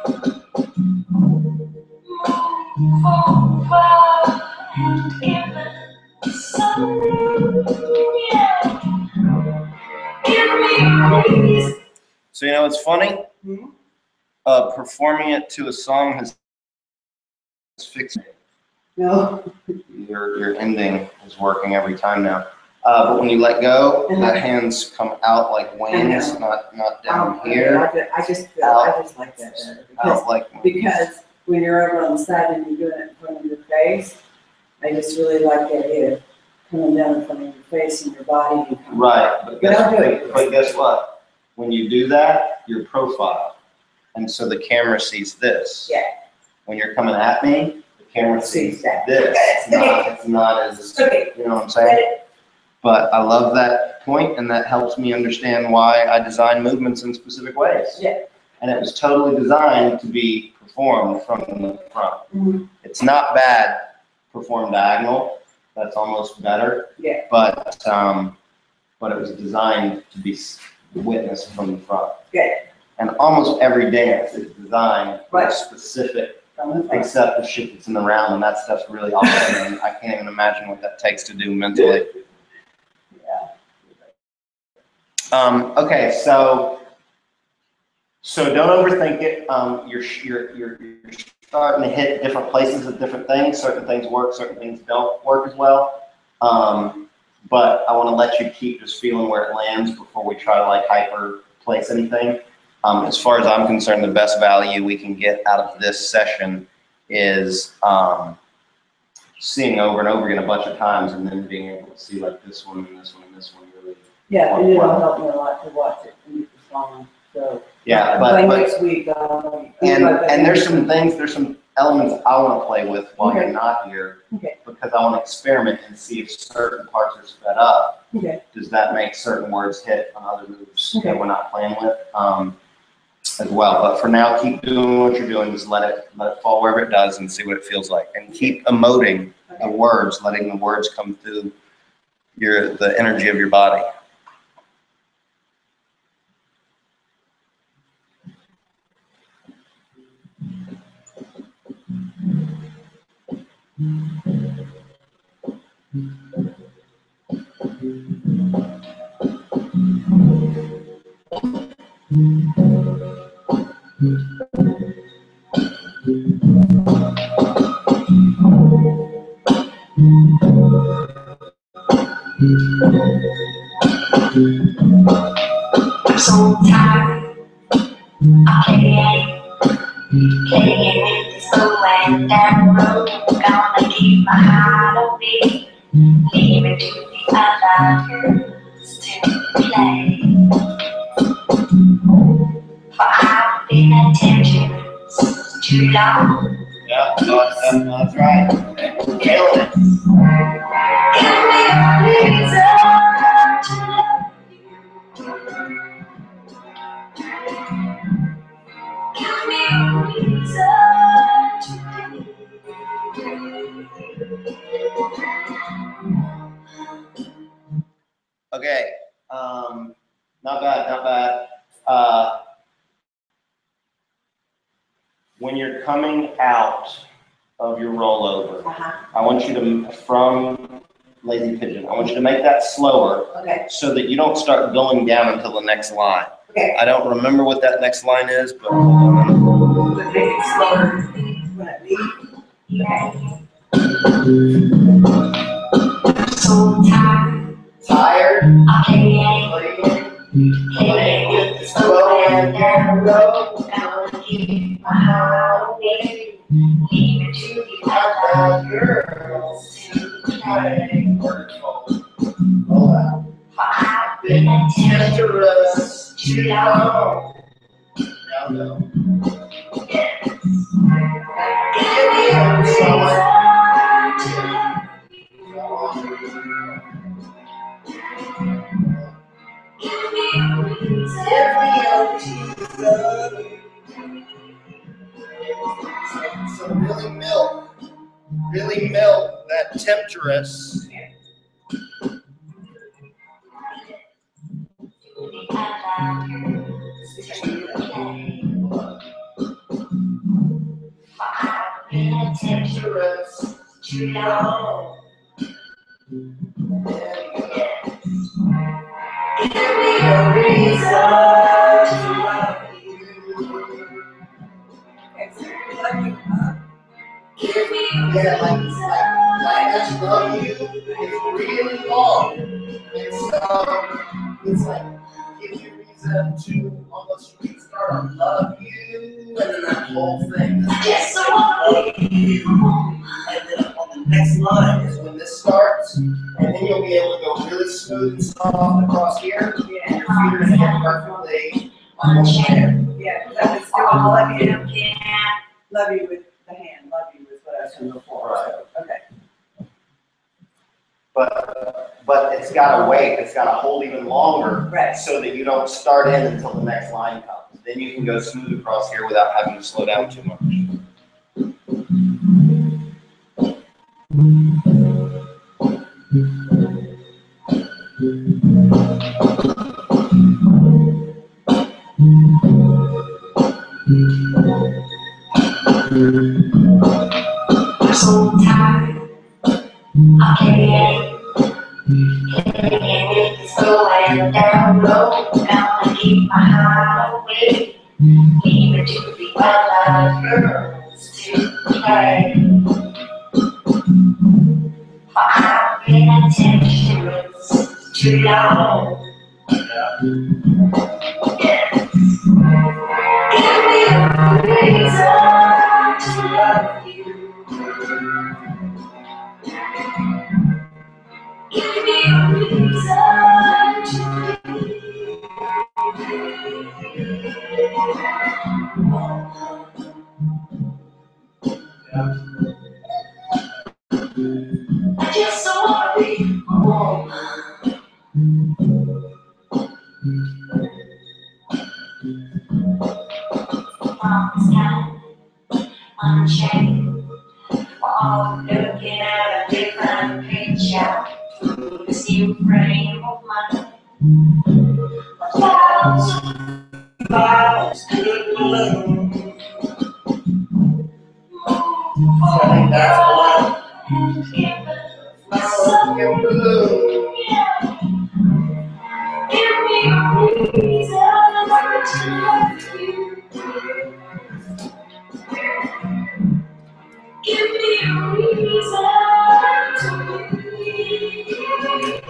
[SPEAKER 3] Move over and give us some room, yeah. Give me a reason.
[SPEAKER 1] So, you know, it's funny.
[SPEAKER 2] Hmm?
[SPEAKER 1] Uh, performing it to a song has fixed it.
[SPEAKER 2] No.
[SPEAKER 1] Your, your ending is working every time now. Uh, but when you let go,
[SPEAKER 2] Mhm.
[SPEAKER 1] the hands come out like wings,
[SPEAKER 2] I know.
[SPEAKER 1] not not down
[SPEAKER 2] Um,
[SPEAKER 1] here.
[SPEAKER 2] I ju- I just feel, I just like that better because,
[SPEAKER 1] Out like wings.
[SPEAKER 2] because when you're over on the side and you're doing it in front of your face, I just really like the idea of coming down in front of your face and your body and coming.
[SPEAKER 1] Right, but
[SPEAKER 2] But I'll
[SPEAKER 1] guess,
[SPEAKER 2] do it.
[SPEAKER 1] but guess what? When you do that, your profile, and so the camera sees this.
[SPEAKER 2] Yeah.
[SPEAKER 1] When you're coming at me, the camera sees
[SPEAKER 2] Sees that.
[SPEAKER 1] this. It's not, it's not as,
[SPEAKER 2] Okay.
[SPEAKER 1] you know what I'm saying? But I love that point, and that helps me understand why I design movements in specific ways.
[SPEAKER 2] Yeah.
[SPEAKER 1] And it was totally designed to be performed from the front.
[SPEAKER 2] Mhm.
[SPEAKER 1] It's not bad performed diagonal. That's almost better.
[SPEAKER 2] Yeah.
[SPEAKER 1] But um, but it was designed to be s- witnessed from the front.
[SPEAKER 2] Yeah.
[SPEAKER 1] And almost every dance is designed for a
[SPEAKER 2] Right.
[SPEAKER 1] specific,
[SPEAKER 2] From the face.
[SPEAKER 1] except the shit that's in the round, and that stuff's really awesome. And I can't even imagine what that takes to do mentally.
[SPEAKER 2] Yeah.
[SPEAKER 1] Um, okay, so so don't overthink it. Um, you're you're you're you're starting to hit different places at different things. Certain things work, certain things don't work as well. Um, but I want to let you keep just feeling where it lands before we try to like hyper place anything. Um, as far as I'm concerned, the best value we can get out of this session is um, seeing over and over again a bunch of times, and then being able to see like this one and this one and this one really.
[SPEAKER 2] Yeah, and it'll help me a lot to watch it and get the song. So
[SPEAKER 1] Yeah,
[SPEAKER 2] by
[SPEAKER 1] but, but
[SPEAKER 2] next week, um,
[SPEAKER 1] and and there's some things, there's some elements I want to play with while
[SPEAKER 2] Okay.
[SPEAKER 1] you're not here,
[SPEAKER 2] Okay.
[SPEAKER 1] because I want to experiment and see if certain parts are sped up.
[SPEAKER 2] Okay.
[SPEAKER 1] Does that make certain words hit on other moves
[SPEAKER 2] Okay.
[SPEAKER 1] that we're not playing with, um, as well? But for now, keep doing what you're doing. Just let it let it fall wherever it does and see what it feels like, and keep emoting the
[SPEAKER 2] Okay.
[SPEAKER 1] words, letting the words come through your the energy of your body.
[SPEAKER 3] I'm so tired of playing, playing with this slow and down road. Gonna keep my heart on beat, leave it to the other girls to play. For I've been attention too long.
[SPEAKER 1] Yeah, that's, that's right. Killing it.
[SPEAKER 3] Give me a reason to love you. Give me a reason to believe.
[SPEAKER 1] Okay, um, not bad, not bad. Uh, when you're coming out of your rollover,
[SPEAKER 2] Uh-huh.
[SPEAKER 1] I want you to, from lazy pigeon, I want you to make that slower
[SPEAKER 2] Okay.
[SPEAKER 1] so that you don't start going down until the next line.
[SPEAKER 2] Okay.
[SPEAKER 1] I don't remember what that next line is, but hold on.
[SPEAKER 2] But make it slower when I leave.
[SPEAKER 3] So tired,
[SPEAKER 1] Tired,
[SPEAKER 3] I can't
[SPEAKER 1] playing,
[SPEAKER 3] play
[SPEAKER 1] with the slow and down road.
[SPEAKER 3] Gonna keep my heart away, leave it to the other girls to play.
[SPEAKER 1] Wonderful. Roll out.
[SPEAKER 3] I've been a
[SPEAKER 1] Temptress,
[SPEAKER 3] too long.
[SPEAKER 1] Now go.
[SPEAKER 3] Yes.
[SPEAKER 1] Give me a reason.
[SPEAKER 3] Give me a reason.
[SPEAKER 1] Give me a reason. So, so really milk, really milk that temptress.
[SPEAKER 3] I've been a temptress too long. Give me a reason to love you. Give me a
[SPEAKER 1] Yeah, like,
[SPEAKER 3] reason.
[SPEAKER 1] like, like that love you is really long. And so, it's like, give you reason to almost restart on love you, and then that whole thing.
[SPEAKER 3] Yes, I want you.
[SPEAKER 1] And then on the next line is when this starts, and then you'll be able to go really smooth and soft across here, and your feet are gonna get perfectly on one chair.
[SPEAKER 2] Yeah, that was still
[SPEAKER 3] All
[SPEAKER 2] love
[SPEAKER 3] you
[SPEAKER 2] you.
[SPEAKER 3] can.
[SPEAKER 2] Love you with the hand. Love you is what I was saying before. So, okay.
[SPEAKER 1] But, but it's gotta wait, it's gotta hold even longer,
[SPEAKER 2] Right.
[SPEAKER 1] so that you don't start in until the next line comes. Then you can go smooth across here without having to slow down too much.
[SPEAKER 3] I'm so tired. I can't. It's going down low. Gonna keep my heart away. Leave it to the other girls to play. I've been a temptress too long. Yes. Give me a reason to love you. Give me a reason to be. I just wanna be a woman. From the sky, unchained, all looking at a different picture through this new frame of mind. A thousand flowers could bloom.
[SPEAKER 1] I think that's what
[SPEAKER 3] And give us
[SPEAKER 1] flowers can bloom.
[SPEAKER 3] yeah. Give me a reason to love you. Give me a reason to believe.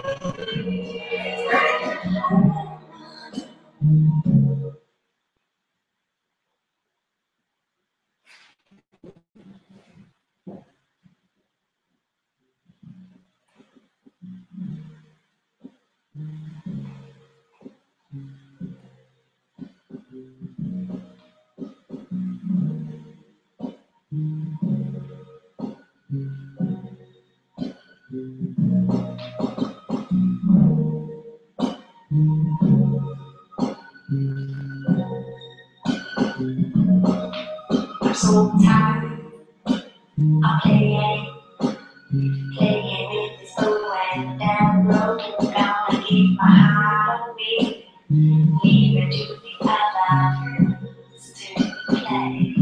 [SPEAKER 3] I'm so tired of playing, playing with this going down road. Gonna keep my heart away, leave it to the other girls to play.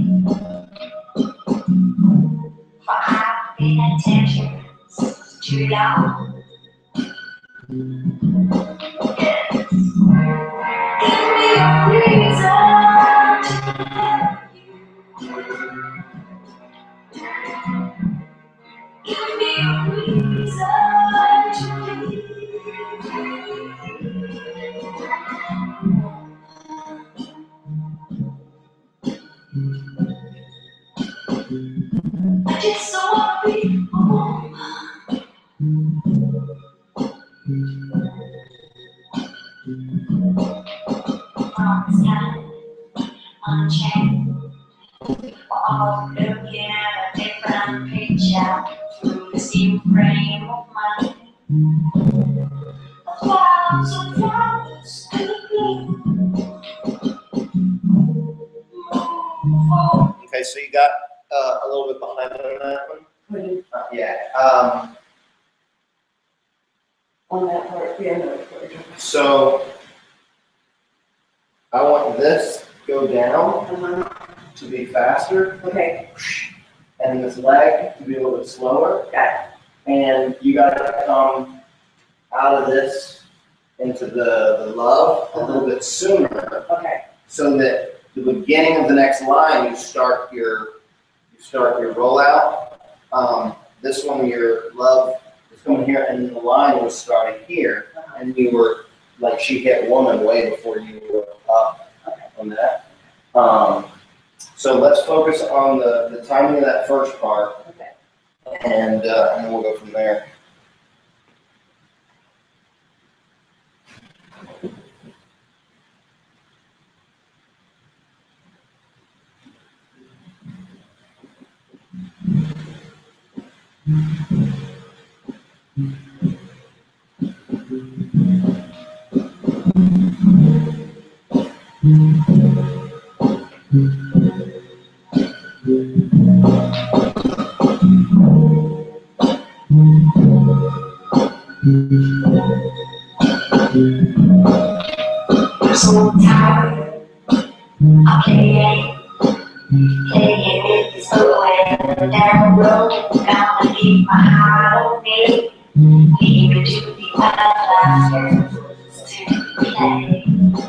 [SPEAKER 3] For I've been attentions too long. Yes. Give me a reason to love you. From the sky, unchained. We're all looking at a different picture through the same frame of mind. A thousand flowers could be.
[SPEAKER 1] Okay, so you got uh, a little bit behind on that one? Uh, yeah. Um,
[SPEAKER 2] On that part, yeah, no,
[SPEAKER 1] so I want this to go down
[SPEAKER 2] uh-huh.
[SPEAKER 1] to be faster,
[SPEAKER 2] Okay,
[SPEAKER 1] and this leg to be a little bit slower.
[SPEAKER 2] got
[SPEAKER 1] And you got to come out of this into the, the love a little bit sooner,
[SPEAKER 2] it. Okay,
[SPEAKER 1] so that the beginning of the next line you start your you start your rollout. Um, this one your love is coming here, and then the line was starting here, and you were like she hit woman way before you were up
[SPEAKER 2] okay.
[SPEAKER 1] on that. Um, so let's focus on the, the timing of that first part,
[SPEAKER 2] Okay.
[SPEAKER 1] and uh, and then we'll go from there.
[SPEAKER 3] I'm so tired of playing, playing with this going down the road. Gonna leave my heart on me, leave it to the other to play.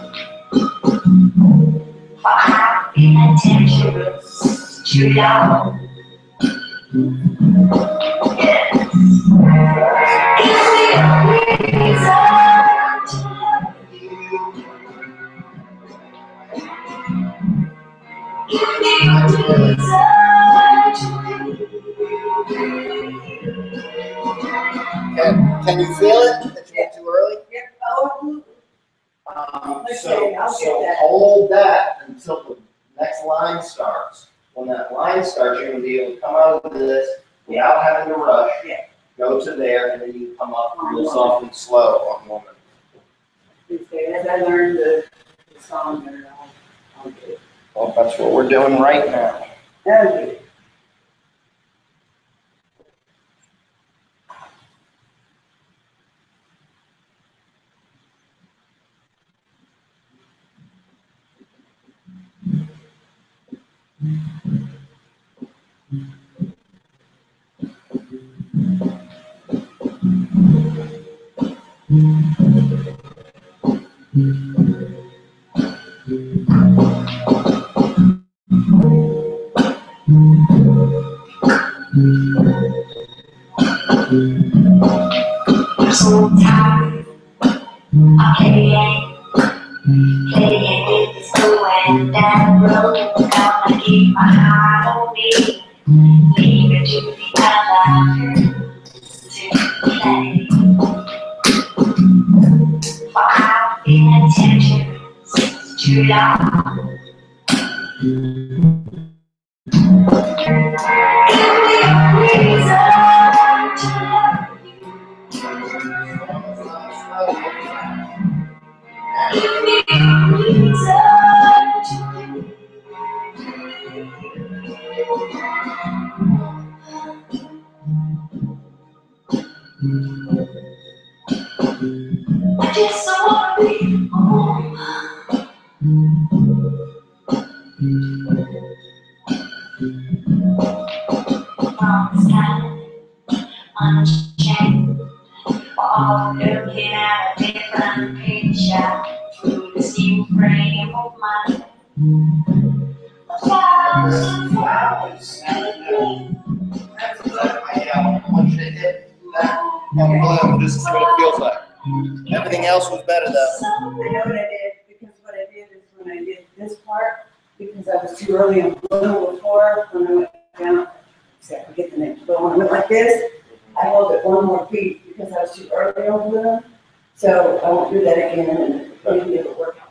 [SPEAKER 3] For I've been adventurous too long. Yes. It's the reason to love you. Give me a reason to
[SPEAKER 1] Can, can you feel it that you went too early?
[SPEAKER 2] Yep, oh,
[SPEAKER 1] Um,
[SPEAKER 2] Okay,
[SPEAKER 1] so,
[SPEAKER 2] I'll
[SPEAKER 1] so
[SPEAKER 2] get that.
[SPEAKER 1] hold that until the next line starts. When that line starts, you're gonna be able to come out of this without having to rush.
[SPEAKER 2] Yeah.
[SPEAKER 1] Go to there, and then you come up real soft and slow on woman.
[SPEAKER 2] as I learned the, the song, and I'll, I'll do it.
[SPEAKER 1] Well, that's what we're doing right now.
[SPEAKER 2] Okay.
[SPEAKER 3] I'm so tired of playing, playing with this going down the road. Gonna keep my heart on me, leave it to the other to play. For I've been adventurous too long. Give me a reason to love you. Give me a reason to I just wanna be home. From the sky, unchained, we're all looking at a different picture through the same frame of mind. A thousand flowers could be.
[SPEAKER 1] I want you to hit that and bloom. This is what it feels like. Everything else was better though.
[SPEAKER 2] I know what I did, because what I did is when I did this part, because I was too early on blue before, when I went down, see, I forget the name, but when I went like this, I held it one more beat because I was too early on blue. So I won't do that again, and
[SPEAKER 4] You'll be able to work out.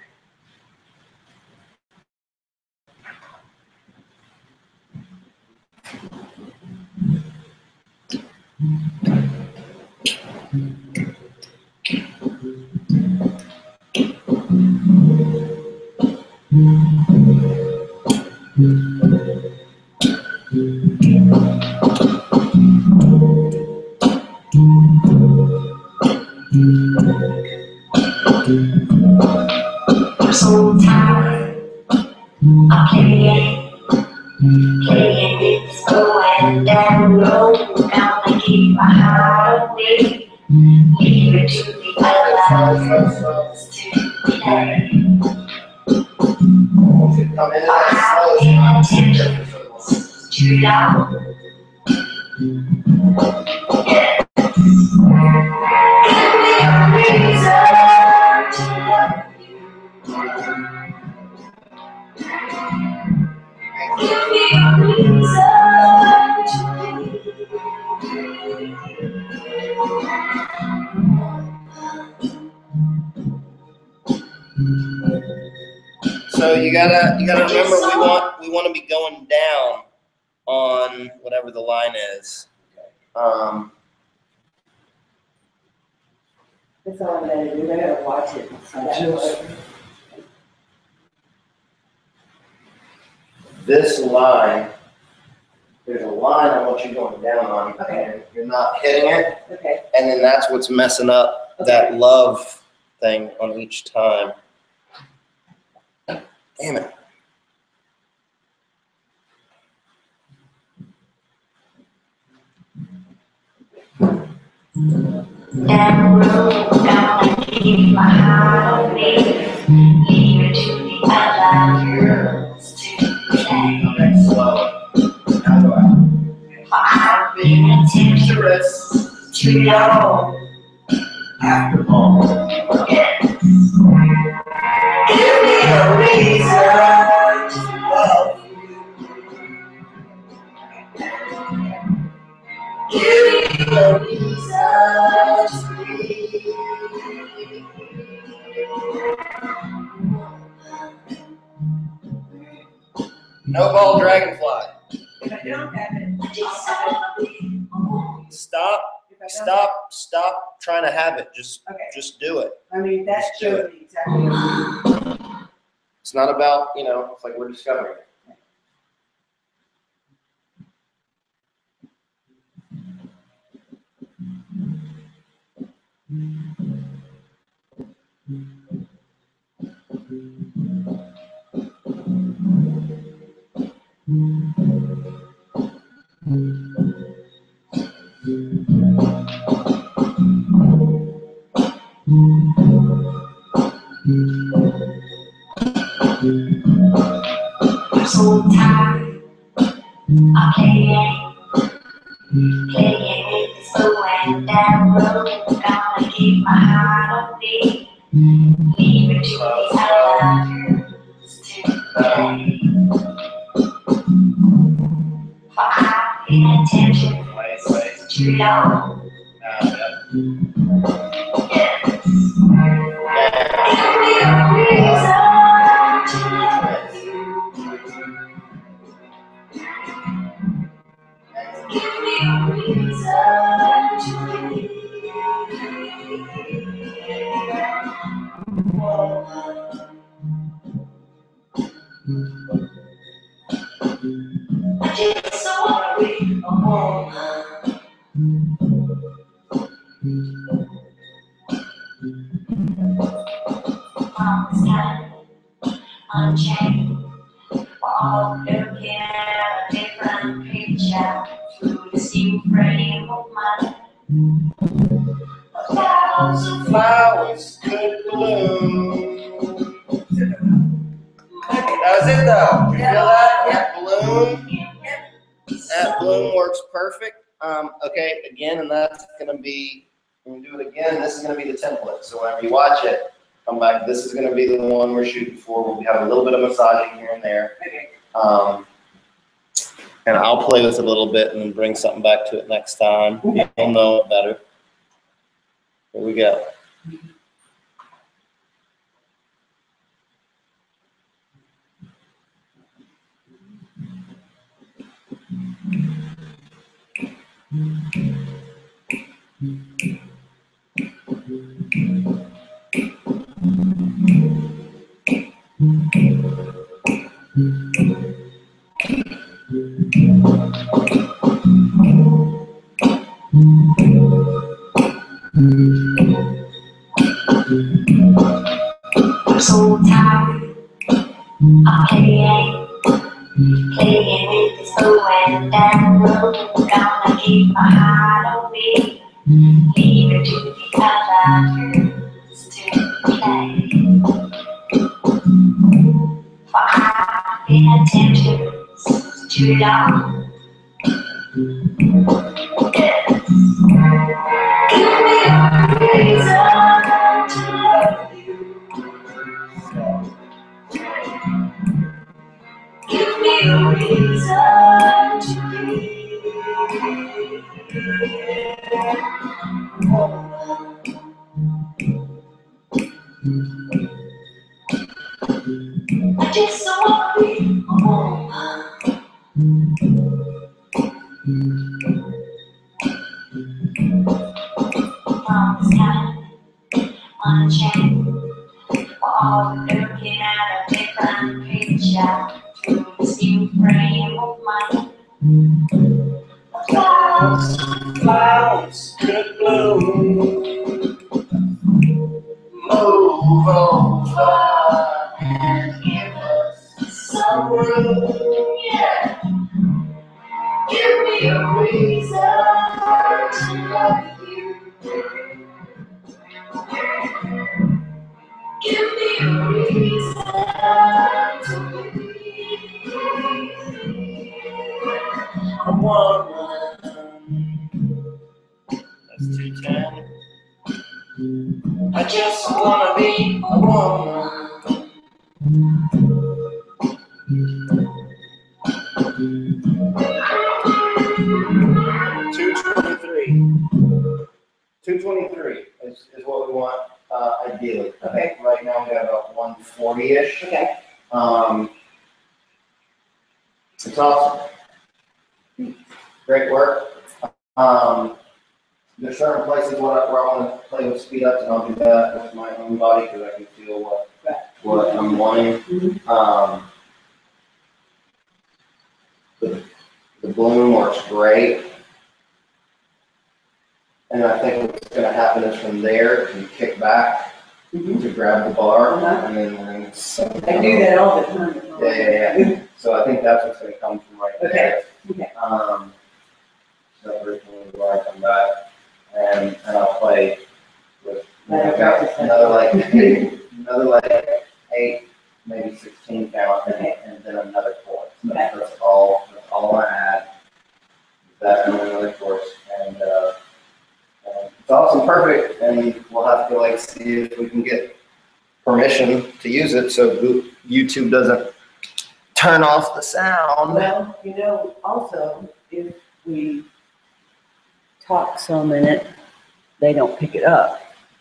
[SPEAKER 3] I'm so tired of playing, playing this going down the road. Gonna keep my heart away, leave it to the others to play.
[SPEAKER 1] Come in
[SPEAKER 3] I've been attention too long. Yeah. Give me a reason to love you. Give me a reason to
[SPEAKER 1] So you gotta you gotta remember we want we want to be going down on whatever the line is. Um,
[SPEAKER 4] That's all I'm gonna do. I gotta watch it. So that's what-
[SPEAKER 1] this line, there's a line I want you going down on,
[SPEAKER 4] Okay.
[SPEAKER 1] and you're not hitting it,
[SPEAKER 4] Okay.
[SPEAKER 1] and then that's what's messing up that love thing on each time. Damn it.
[SPEAKER 3] Down the road, gonna keep my heart away, leave it to the other girls to play.
[SPEAKER 1] Okay, slow. Now go out.
[SPEAKER 3] I've been attention too long.
[SPEAKER 1] After all.
[SPEAKER 3] Yeah. Give me a reason to love you. Give me a reason to be.
[SPEAKER 1] No ball dragonfly.
[SPEAKER 4] If I don't have it,
[SPEAKER 3] Just so
[SPEAKER 1] Stop,
[SPEAKER 4] if I don't,
[SPEAKER 1] stop, stop trying to have it. Just
[SPEAKER 4] Okay.
[SPEAKER 1] just do it.
[SPEAKER 4] I mean, that
[SPEAKER 1] Just do
[SPEAKER 4] shows me exactly.
[SPEAKER 1] It's not about, you know, it's like we're discovering it.
[SPEAKER 3] I'm so tired of playing, playing this going down the road. Gonna keep my heart away, leave it to the other girls to play. I've been attention
[SPEAKER 1] Wait, wait.
[SPEAKER 3] too long.
[SPEAKER 1] Now,
[SPEAKER 3] Yeah. Give me a reason to love you. Give me a reason to be. I just so wanna be a woman. From this time, unchained, we're all looking at a different picture through this new frame of mind. A thousand
[SPEAKER 1] flowers could bloom. That was it though. You feel that? That bloom. That bloom works perfect. Um, okay, again, and that's gonna be, when we do it again, this is gonna be the template. So whenever you watch it, come back, this is gonna be the one we're shooting for. We'll have a little bit of massaging here and there.
[SPEAKER 4] Okay.
[SPEAKER 1] Um, and I'll play with it a little bit and then bring something back to it next time. You'll know it better. Here we go.
[SPEAKER 3] I'm so tired of playing, playing with this going down the road. Gonna keep my heart away, leave it to the other girls to play. For I've been attentive too long. Yes. Give me a reason to love you. Give me a reason to be. I just wanna be a woman. From the sky, on a chain, we're all looking at a different picture through this new frame of mind. Clouds,
[SPEAKER 1] Clouds could bloom, move over and give us some room, yeah.
[SPEAKER 3] give me a reason to love you. Give me a reason to be
[SPEAKER 1] a woman. That's two ten. I just wanna be a woman. Two twenty-three. Two twenty-three is, is what we want, uh, ideally. I think right now we got about one forty-ish.
[SPEAKER 2] Okay.
[SPEAKER 1] Um, it's awesome. Great work. Um, there's certain places where I, where I want to play with speed ups, and I'll do that with my own body because I can feel what what I'm wanting.
[SPEAKER 2] Mhm.
[SPEAKER 1] Um, the, the bloom works great. And I think what's going to happen is from there, you kick back
[SPEAKER 2] Mhm.
[SPEAKER 1] to grab the bar,
[SPEAKER 2] Uh-huh.
[SPEAKER 1] and then when it's,
[SPEAKER 2] I do that all the time.
[SPEAKER 1] Yeah, yeah, yeah. So I think that's what's going to come from right
[SPEAKER 2] Okay.
[SPEAKER 1] there.
[SPEAKER 2] Okay.
[SPEAKER 1] Um, so originally where I come back, and, and I'll play with you know, about another like eight, another like eight, maybe sixteen count, and,
[SPEAKER 2] Okay.
[SPEAKER 1] and then another chorus. So
[SPEAKER 2] Okay.
[SPEAKER 1] That's all. That's all I add. That and another chorus, and. Uh, Uh, It's awesome, perfect, and we'll have to like see if we can get permission to use it so YouTube doesn't turn off the sound.
[SPEAKER 2] Well, you know, also, if we talk some in it, they don't pick it up.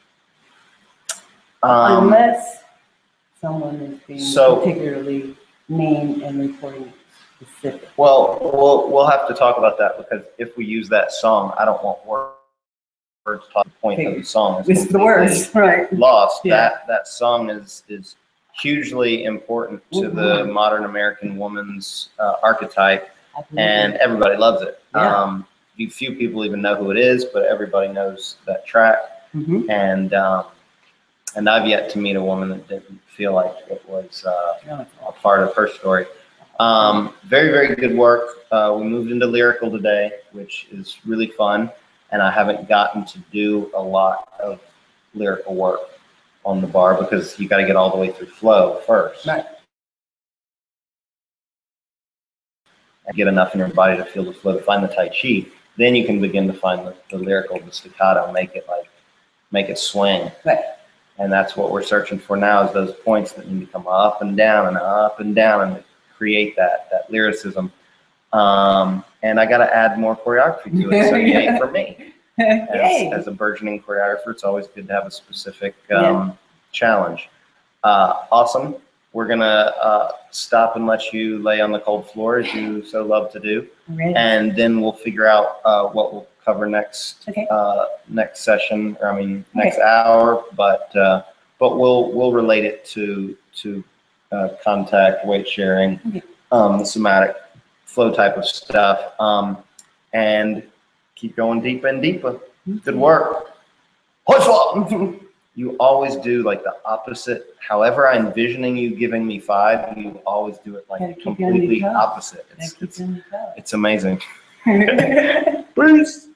[SPEAKER 1] Um,
[SPEAKER 2] Unless someone is being
[SPEAKER 1] So-
[SPEAKER 2] particularly mean and reporting specific.
[SPEAKER 1] well, we'll we'll have to talk about that because if we use that song, I don't want words to talk. The point of the song is
[SPEAKER 2] It's the words, right?
[SPEAKER 1] lost.
[SPEAKER 2] Yeah.
[SPEAKER 1] That that song is is hugely important to the
[SPEAKER 2] Mhm.
[SPEAKER 1] modern American woman's uh, archetype.
[SPEAKER 2] Absolutely.
[SPEAKER 1] And everybody loves it.
[SPEAKER 2] Yeah.
[SPEAKER 1] Um, few few people even know who it is, but everybody knows that track.
[SPEAKER 2] Mhm.
[SPEAKER 1] And um, and I've yet to meet a woman that didn't feel like it was uh,
[SPEAKER 2] Yeah.
[SPEAKER 1] a part of her story. Um, very very good work. Uh, we moved into lyrical today, which is really fun, and I haven't gotten to do a lot of lyrical work on the bar because you got to get all the way through flow first.
[SPEAKER 2] Right.
[SPEAKER 1] And get enough in your body to feel the flow, to find the Tai Chi, then you can begin to find the, the lyrical, the staccato, make it like, make it swing.
[SPEAKER 2] Right.
[SPEAKER 1] And that's what we're searching for now is those points that need to come up and down and up and down and create that, that lyricism. Um, and I got to add more choreography to it, so yay for me. As,
[SPEAKER 2] Yay.
[SPEAKER 1] as a burgeoning choreographer, it's always good to have a specific um, challenge. Uh, awesome. we're gonna uh, stop and let you lay on the cold floor as you so love to do,
[SPEAKER 2] Ready?
[SPEAKER 1] and then we'll figure out uh, what we'll cover next
[SPEAKER 2] Okay.
[SPEAKER 1] uh, next session, or I mean next hour. But uh, but we'll we'll relate it to to uh, contact, weight sharing,
[SPEAKER 2] Okay.
[SPEAKER 1] um, the somatic flow type of stuff, um, and keep going deeper and deeper. Good work. You always do like the opposite. However, I'm envisioning you giving me five, you always do it
[SPEAKER 2] Gotta
[SPEAKER 1] like
[SPEAKER 2] keep you on your
[SPEAKER 1] completely
[SPEAKER 2] toes.
[SPEAKER 1] opposite.
[SPEAKER 2] Gotta
[SPEAKER 1] It's,
[SPEAKER 2] keep
[SPEAKER 1] it's,
[SPEAKER 2] them
[SPEAKER 1] it's amazing.
[SPEAKER 2] going.
[SPEAKER 1] Peace.